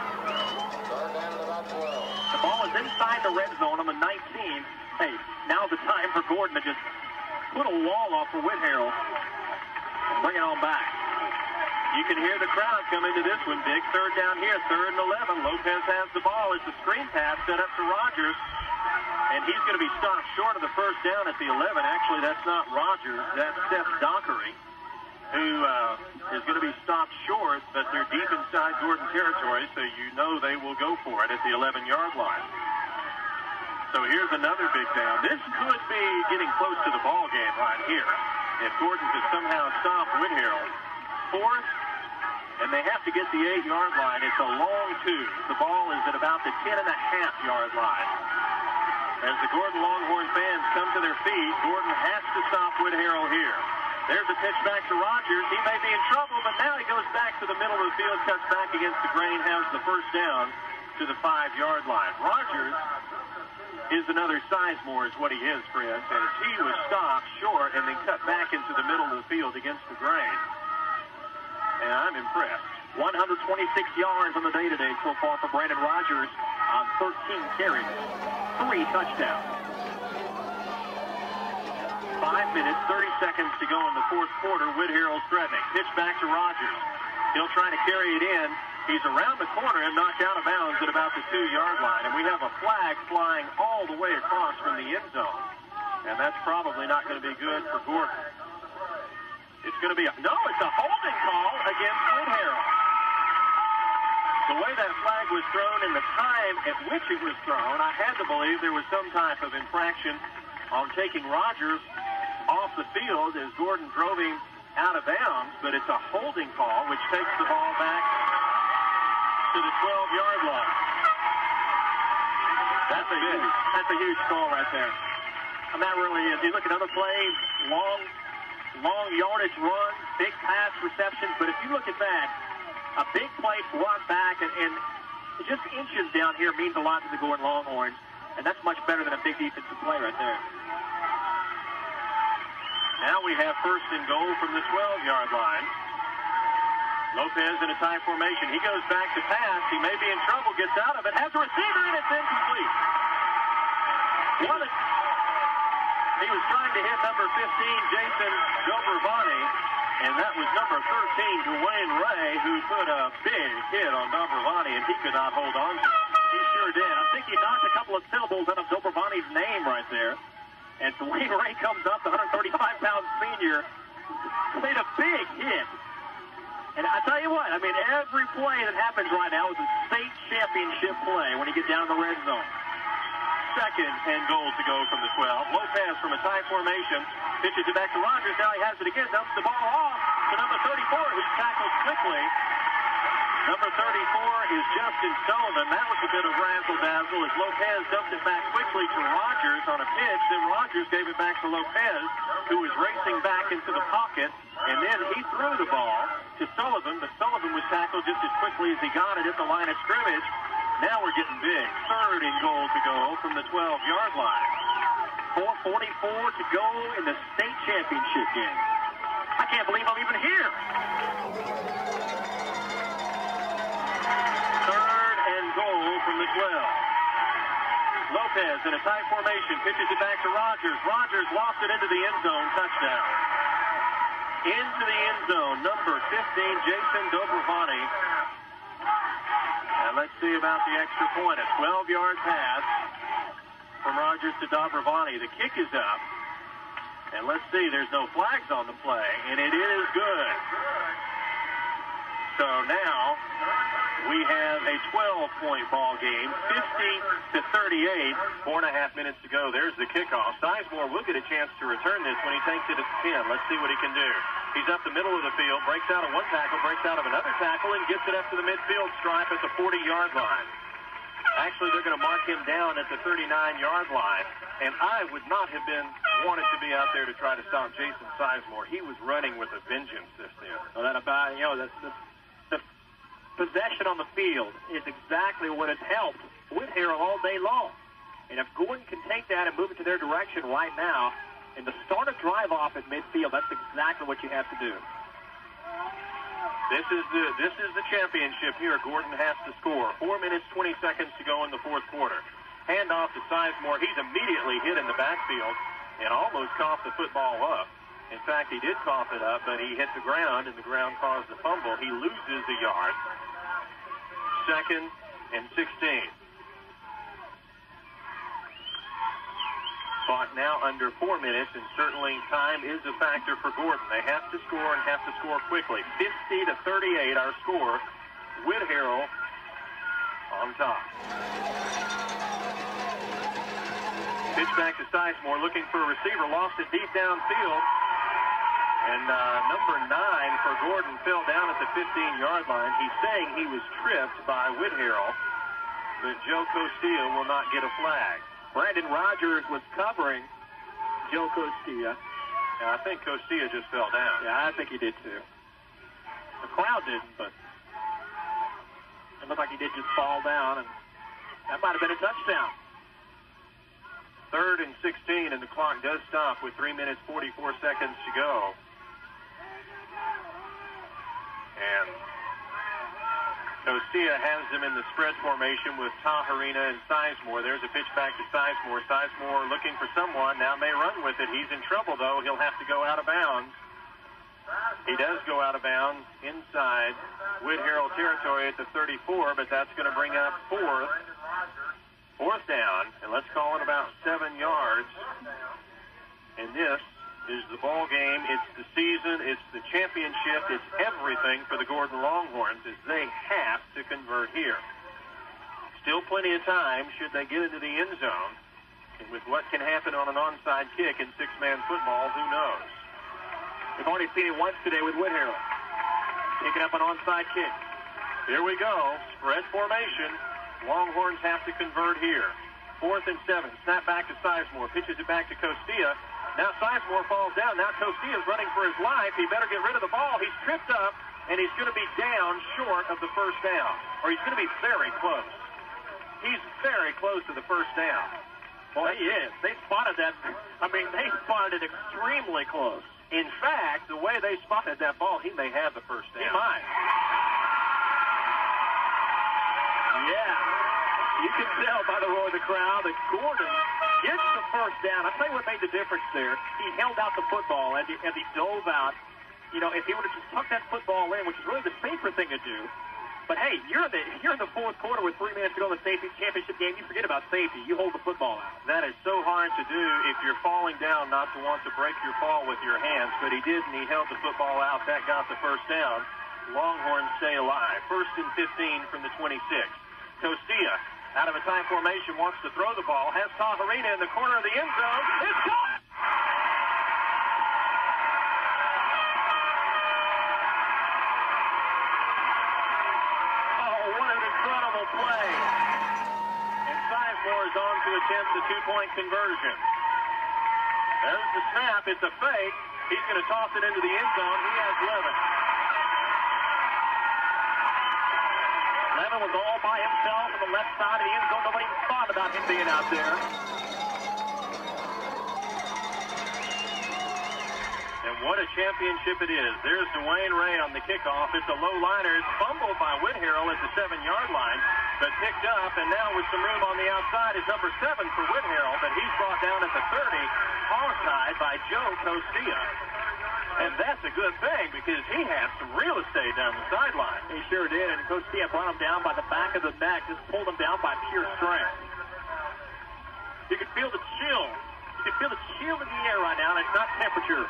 The ball is inside the red zone on the 19. Hey, now's the time for Gordon to just put a wall off for Whitharral and bring it on back. You can hear the crowd come into this one. Big third down here, 3rd and 11. Lopez has the ball. It's a screen pass set up to Rogers. And he's going to be stopped short of the first down at the 11. Actually, that's not Rogers. That's Seth Dockery, who is going to be stopped short, but they're deep inside Gordon territory, so you know they will go for it at the 11-yard line. So here's another big down. This could be getting close to the ball game right here. If Gordon could somehow stop Whitharral. 4th, and they have to get the 8-yard line. It's a long 2. The ball is at about the 10.5-yard line. As the Gordon Longhorn fans come to their feet, Gordon has to stop Whitharral here. There's a pitch back to Rogers. He may be in trouble, but now he goes back to the middle of the field, cuts back against the grain, has the first down to the 5-yard line. Rogers is another Sizemore is what he is, Fred, as he was stopped short and then cut back into the middle of the field against the grain. And I'm impressed. 126 yards on the day today so far for Brandon Rogers on 13 carries, 3 touchdowns. 5 minutes, 30 seconds to go in the 4th quarter. Whitharral's threatening. Pitch back to Rogers. He'll try to carry it in. He's around the corner and knocked out of bounds at about the 2-yard line. And we have a flag flying all the way across from the end zone. And that's probably not going to be good for Gordon. It's going to be it's a holding call against Whitharral. The way that flag was thrown and the time at which it was thrown, I had to believe there was some type of infraction on taking Rogers off the field as Gordon drove him out of bounds, but it's a holding call which takes the ball back to the 12-yard line. That's a huge call right there. And that really is. You look at other plays, long yardage run, big pass receptions, but if you look at that, a big play brought back, and just inches down here means a lot to the Gordon Longhorns, and that's much better than a big defensive play right there. Now we have 1st and goal from the 12-yard line. Lopez in a tie formation. He goes back to pass. He may be in trouble, gets out of it, has a receiver, and it's incomplete. He was trying to hit number 15, Jason Dobrovani, and that was number 13, Dwayne Ray, who put a big hit on Dobrovani, and he could not hold on to it. He sure did. I think he knocked a couple of syllables out of Dobrovani's name right there. And Dwayne Ray comes up, the 135-pound senior, made a big hit. And I tell you what, I mean, every play that happens right now is a state championship play when you get down in the red zone. 2nd and goal to go from the 12. Lopez from a tie formation pitches it back to Rogers. Now he has it again. Dumps the ball off to number 34, who tackles quickly. Number 34 is Justin Sullivan. That was a bit of razzle-dazzle as Lopez dumped it back quickly to Rogers on a pitch. Then Rogers gave it back to Lopez, who was racing back into the pocket. And then he threw the ball to Sullivan, but Sullivan was tackled just as quickly as he got it at the line of scrimmage. Now we're getting big. 3rd and goal to go from the 12-yard line. 4:44 to go in the state championship game. I can't believe I'm even here. 3rd and goal from the 12. Lopez in a tight formation pitches it back to Rogers. Rogers lost it into the end zone. Touchdown. Into the end zone. Number 15, Jason Dobrovani. And let's see about the extra point. A 12-yard pass from Rogers to Dobrovani. The kick is up. And let's see, there's no flags on the play. And it is good. So now we have a 12-point ball game, 50-38. 4.5 minutes to go. There's the kickoff. Sizemore will get a chance to return this when he takes it at the 10. Let's see what he can do. He's up the middle of the field, breaks out of one tackle, breaks out of another tackle, and gets it up to the midfield stripe at the 40-yard line. Actually, they're going to mark him down at the 39-yard line. And I would not have been wanted to be out there to try to stop Jason Sizemore. He was running with a vengeance this year. Well, the possession on the field is exactly what has helped Whitharral all day long. And if Gordon can take that and move it to their direction right now, and to start a drive off at midfield, that's exactly what you have to do. This is the championship here. Gordon has to score. 4 minutes, 20 seconds to go in the 4th quarter. Handoff to Sizemore. He's immediately hit in the backfield and almost coughed the football up. In fact, he did cough it up, but he hit the ground, and the ground caused the fumble. He loses a yard. 2nd and 16. Clock now under 4 minutes, and certainly time is a factor for Gordon. They have to score and have to score quickly. 50-38, our score. Whitharral on top. Pitch back to Sizemore, looking for a receiver, lost it deep downfield. And number 9 for Gordon fell down at the 15-yard line. He's saying he was tripped by Whitharral, but Joe Costilla will not get a flag. Brandon Rogers was covering Joe Costilla. I think Costilla just fell down. Yeah, I think he did too. The crowd didn't, but it looked like he did just fall down, and that might have been a touchdown. 3rd and 16, and the clock does stop with 3 minutes, 44 seconds to go. And Costilla has them in the spread formation with Tahirina and Sizemore. There's a pitch back to Sizemore. Sizemore looking for someone, now may run with it. He's in trouble, though. He'll have to go out of bounds. He does go out of bounds inside Whitharral territory at the 34, but that's going to bring up 4th down, and let's call it about 7 yards. And this is the ball game. It's the season. It's the championship. It's everything for the Gordon Longhorns as they have to convert here. Still plenty of time should they get into the end zone. And with what can happen on an onside kick in 6-man football, who knows? We've already seen it once today with Whitharral. Picking up an onside kick. Here we go. Spread formation. Longhorns have to convert here. 4th and 7. Snap back to Sizemore. Pitches it back to Costilla. Now Sizemore falls down. Now Costilla's running for his life. He better get rid of the ball. He's tripped up, and he's going to be down short of the 1st down. Or he's going to be very close. He's very close to the 1st down. Well, he is. They spotted that. I mean, they spotted it extremely close. In fact, the way they spotted that ball, he may have the 1st down. He might. Yeah. You can tell by the roar of the crowd that Gordon gets the 1st down. I'll tell you what made the difference there. He held out the football as he dove out. You know, if he would have just tucked that football in, which is really the safer thing to do. But hey, you're in the 4th quarter with 3 minutes to go in the safety championship game. You forget about safety. You hold the football out. That is so hard to do if you're falling down, not to want to break your fall with your hands. But he did, and he held the football out. That got the 1st down. Longhorns stay alive. 1st and 15 from the 26. Costilla, out of a time formation, wants to throw the ball. Has Tahirina in the corner of the end zone. It's gone! Oh, what an incredible play. And Sizemore is on to attempt the 2-point conversion. There's the snap. It's a fake. He's going to toss it into the end zone. He has Levin. Levin was all by himself on the left side of the end zone. Nobody even thought about him being out there. And what a championship it is. There's Dwayne Ray on the kickoff. It's a low liner. It's fumbled by Whitharral at the 7-yard line, but picked up, and now with some room on the outside is number 7 for Whitharral, but he's brought down at the 30, hog-tied by Joe Costilla. And that's a good thing because he had some real estate down the sideline. He sure did, and Costilla brought him down by the back of the neck, just pulled him down by pure strength. You can feel the chill. You can feel the chill in the air right now, and it's not temperature.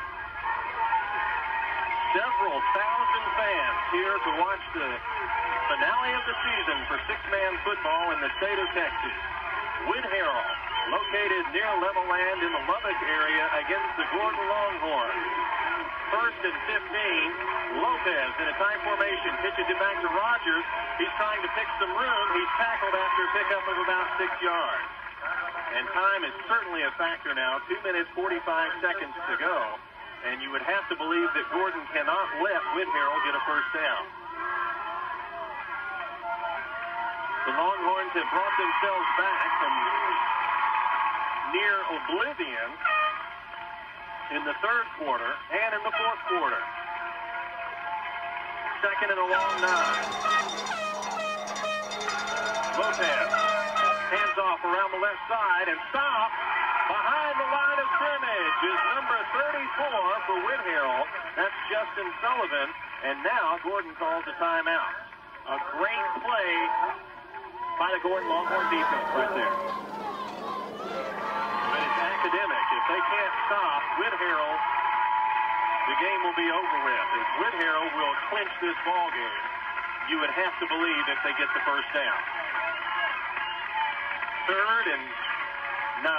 Several thousand fans here to watch the finale of the season for 6-man football in the state of Texas. Whitharral, located near level land in the Lubbock area against the Gordon Longhorns. 1st and 15. Lopez in a time formation pitches it back to Rogers. He's trying to pick some room. He's tackled after a pickup of about 6 yards. And time is certainly a factor now. 2 minutes, 45 seconds to go. And you would have to believe that Gordon cannot let Whitharral get a 1st down. The Longhorns have brought themselves back from near oblivion in the 3rd quarter and in the 4th quarter. 2nd and a long 9. Lopez hands off around the left side and stopped Behind the line of scrimmage is number 34 for Whitharral. That's Justin Sullivan. And now Gordon calls a timeout. A great play by the Gordon Longhorn defense right there. But it's academic. If they can't stop Whitharral, the game will be over with. If Whitharral will clinch this ball game, you would have to believe if they get the first down. 3rd and 9.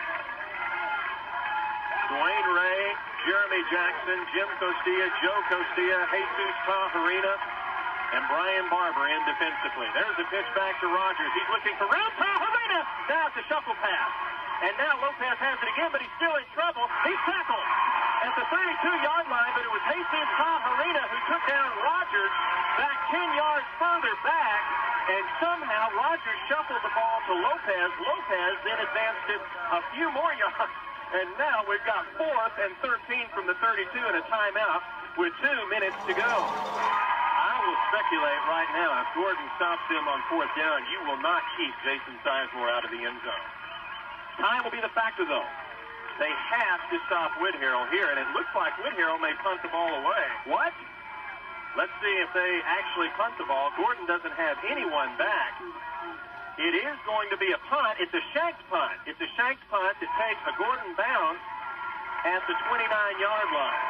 Dwayne Ray, Jeremy Jackson, Jim Costilla, Joe Costilla, Jesus Tajarina, and Brian Barber in defensively. There's a pitch back to Rogers. He's looking for room. Tajarina! Now it's a shuffle pass. And now Lopez has it again, but he's still in trouble. He's tackled at the 32-yard line, but it was Jesus Tajarina who took down Rogers back 10 yards further back, and somehow Rogers shuffled the ball to Lopez. Lopez then advanced it a few more yards, and now we've got 4th and 13 from the 32 and a timeout with 2 minutes to go. I will speculate right now, if Gordon stops him on 4th down, you will not keep Jason Sizemore out of the end zone. Time will be the factor, though. They have to stop Whitharral here, and it looks like Whitharral may punt the ball away. What? Let's see if they actually punt the ball. Gordon doesn't have anyone back. It is going to be a punt. It's a shanked punt. It's a shanked punt that takes a Gordon bounce at the 29-yard line.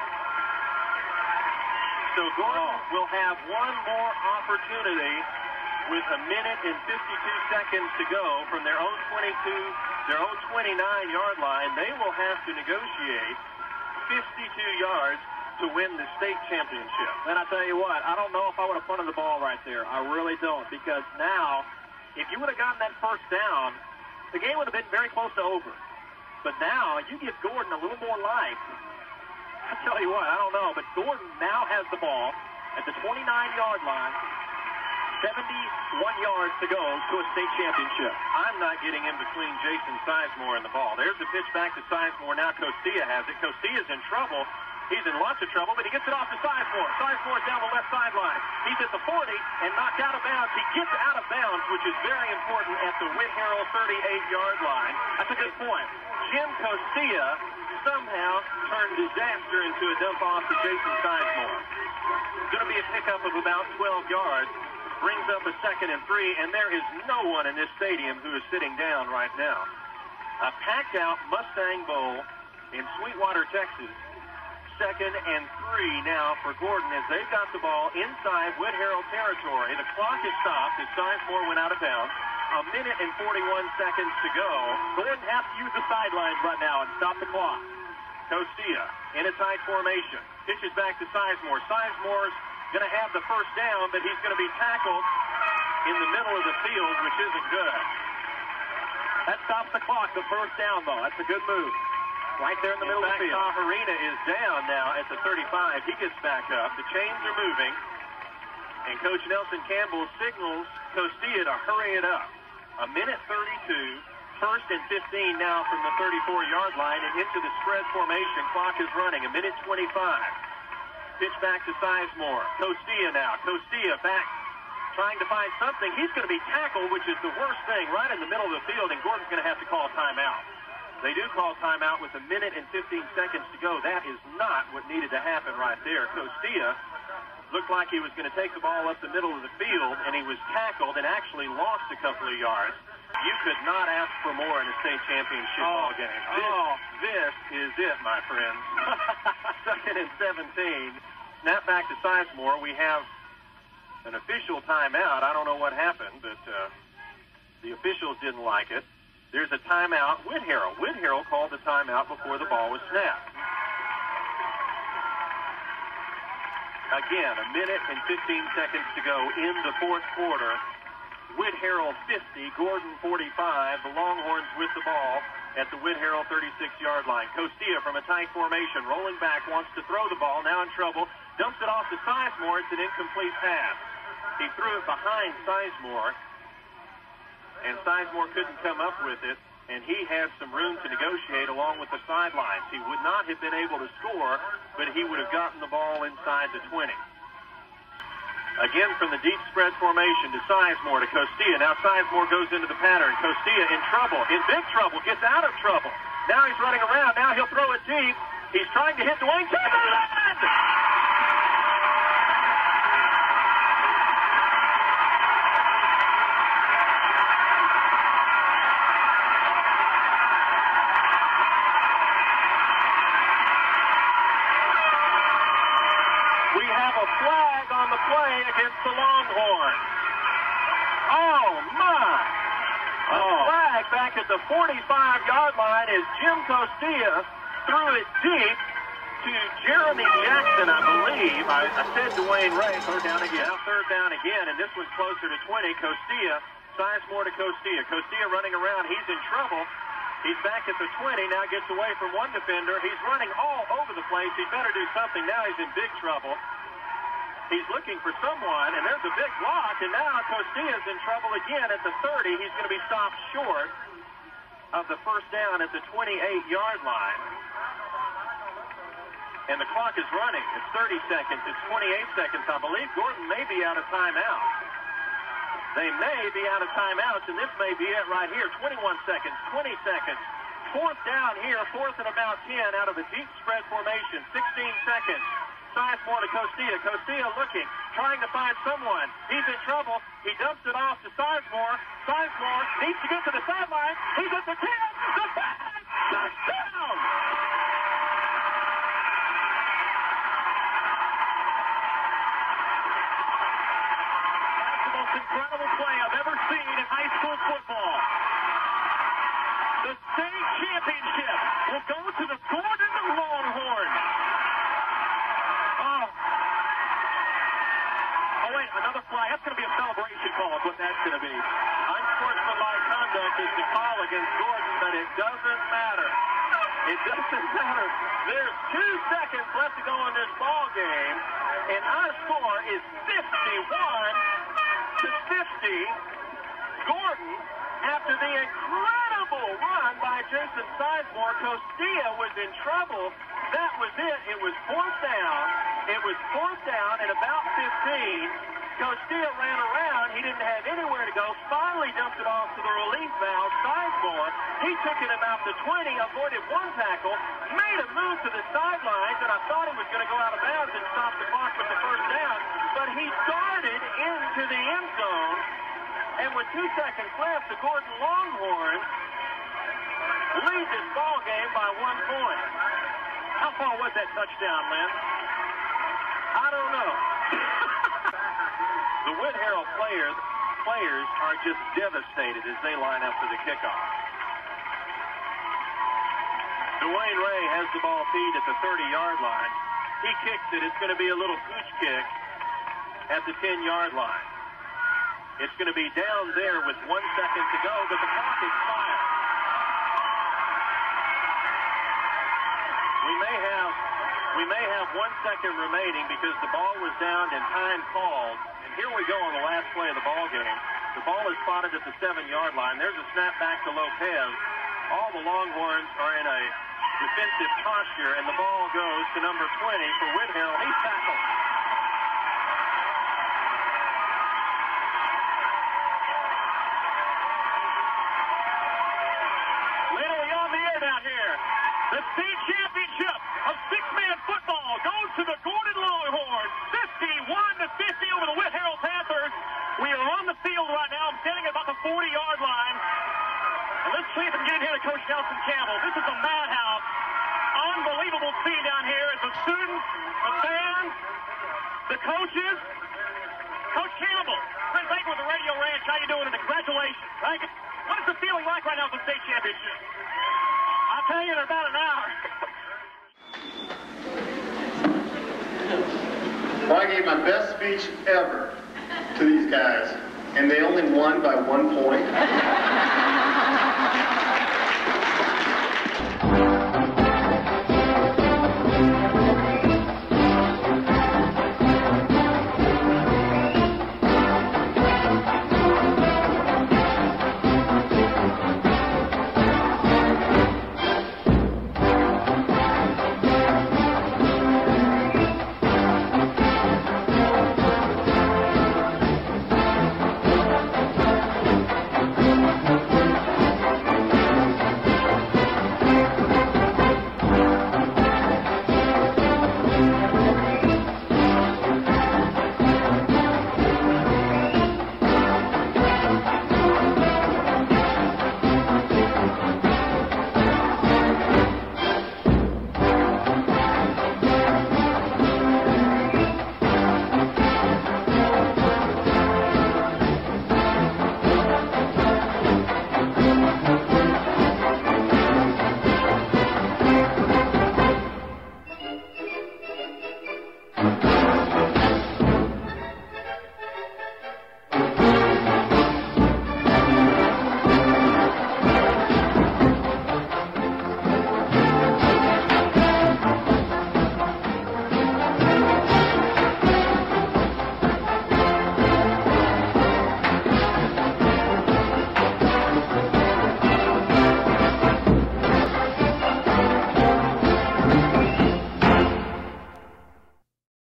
So Gordon will have one more opportunity with a minute and 52 seconds to go from their own 29-yard line. They will have to negotiate 52 yards to win the state championship. And I tell you what, I don't know if I would have punted the ball right there. I really don't, because now, if you would have gotten that first down, the game would have been very close to over. But now, you give Gordon a little more life. I tell you what, I don't know, but Gordon now has the ball at the 29-yard line. 71 yards to go to a state championship. I'm not getting in between Jason Sizemore and the ball. There's the pitch back to Sizemore. Now Costilla has it. Costilla's in trouble. He's in lots of trouble, but he gets it off to Sizemore. Sizemore's down the left sideline. He's at the 40 and knocked out of bounds. He gets out of bounds, which is very important, at the Whitharral 38-yard line. That's a good point. Jim Costilla somehow turned disaster into a dump off to Jason Sizemore. It's going to be a pickup of about 12 yards. Brings up a 2nd and 3, and there is no one in this stadium who is sitting down right now. A packed-out Mustang Bowl in Sweetwater, Texas. 2nd and 3 now for Gordon as they've got the ball inside Whitharral territory. The clock is stopped as Sizemore went out of bounds. A minute and 41 seconds to go. Gordon has to use the sidelines right now and stop the clock. Costilla in a tight formation. Pitches back to Sizemore. Sizemore's going to have the first down, but he's going to be tackled in the middle of the field, which isn't good. That stops the clock, the first down, though. That's a good move. Right there in the middle of the field. Tajarina is down now at the 35. He gets back up. The chains are moving. And Coach Nelson Campbell signals Costilla to hurry it up. A minute 32. 1st and 15 now from the 34-yard line and into the spread formation. Clock is running. A minute 25. Pitch back to Sizemore. Costilla now. Costilla back trying to find something. He's going to be tackled, which is the worst thing, right in the middle of the field, and Gordon's going to have to call a timeout. They do call timeout with a minute and 15 seconds to go. That is not what needed to happen right there. Costilla looked like he was going to take the ball up the middle of the field, and he was tackled and actually lost a couple of yards. You could not ask for more in a state championship ball game. This is it, my friends. 2nd and 17. Snap back to Sizemore. We have an official timeout. I don't know what happened, but the officials didn't like it. There's a timeout. Whitharral called the timeout before the ball was snapped. Again, a minute and 15 seconds to go in the 4th quarter. Whitharral 50, Gordon 45. The Longhorns with the ball at the Whitharral 36-yard line. Costilla from a tight formation, rolling back, wants to throw the ball, now in trouble. Dumps it off to Sizemore. It's an incomplete pass. He threw it behind Sizemore, and Sizemore couldn't come up with it, and he had some room to negotiate along with the sidelines. He would not have been able to score, but he would have gotten the ball inside the 20. Again from the deep spread formation to Sizemore to Costilla. Now Sizemore goes into the pattern. Costilla in trouble, in big trouble, gets out of trouble. Now he's running around. Now he'll throw it deep. He's trying to hit Dwayne Chamberlain. We have a flag on the play against the Longhorns. Oh, my. A flag back at the 45-yard line as Jim Costilla threw it deep to Jeremy Jackson, I believe. I said Dwayne Ray, third down again. Now third down again, and this one's closer to 20. Costilla, Sizemore to Costilla. Costilla running around. He's in trouble. He's back at the 20, now gets away from one defender. He's running all over the place. He'd better do something. Now he's in big trouble. He's looking for someone, and there's a big block, and now Costilla's in trouble again at the 30. He's going to be stopped short of the first down at the 28-yard line. And the clock is running. It's 30 seconds. It's 28 seconds. I believe Gordon may be out of timeout. They may be out of timeouts, and this may be it right here. 21 seconds, 20 seconds. Fourth down here, fourth and about 10 out of a deep spread formation. 16 seconds. Sizemore to Costilla. Costilla looking, trying to find someone. He's in trouble. He dumps it off to Sizemore. Sizemore needs to get to the sideline. He's at the 10. The 5. Touchdown! That's the most incredible play I've ever seen in high school football. The state championship will go to the Gordon Longhorns. Oh, wait, another flag. That's going to be a celebration call is what that's going to be. Unsportsmanlike conduct is the call against Gordon, but it doesn't matter. It doesn't matter. There's 2 seconds left to go in this ball game, and our score is 51-50. Gordon, after the incredible run by Jason Sizemore, Costilla was in trouble. That was it. It was fourth down. It was fourth down at about 15. Costilla ran around. He didn't have anywhere to go. Finally dumped it off to the relief valve, Sizemore. He took it about the 20, avoided one tackle, made a move to the sidelines, and I thought he was going to go out of bounds and stop the clock with the first down, but he darted into the end zone, and with 2 seconds left, the Gordon Longhorns lead this ball game by 1 point. How far was that touchdown, Lynn? I don't know. The Whitharral players are just devastated as they line up for the kickoff. Dwayne Ray has the ball feed at the 30-yard line. He kicks it. It's going to be a little pooch kick at the 10-yard line. It's going to be down there with 1 second to go, but the clock is expired. We may have 1 second remaining because the ball was down and time called. And here we go on the last play of the ball game. The ball is spotted at the 7-yard line. There's a snap back to Lopez. All the Longhorns are in a defensive posture, and the ball goes to number 20 for Whitharral. He's tackled. Literally on the air down here. The state championship of six-man football goes to the Gordon Longhorns, 51-50 over the Whitharral Panthers. We are on the field right now. I'm standing at about the 40-yard line. And let's see if we can get in here to Coach Nelson Campbell. This is a madhouse. Unbelievable scene down here as the students, the fans, the coaches. Coach Campbell, Brent Baker with the Radio Ranch. How you doing? And congratulations. Thank you. What is the feeling like right now for the state championship? I'll tell you in about an hour. Well, I gave my best speech ever to these guys, and they only won by 1 point.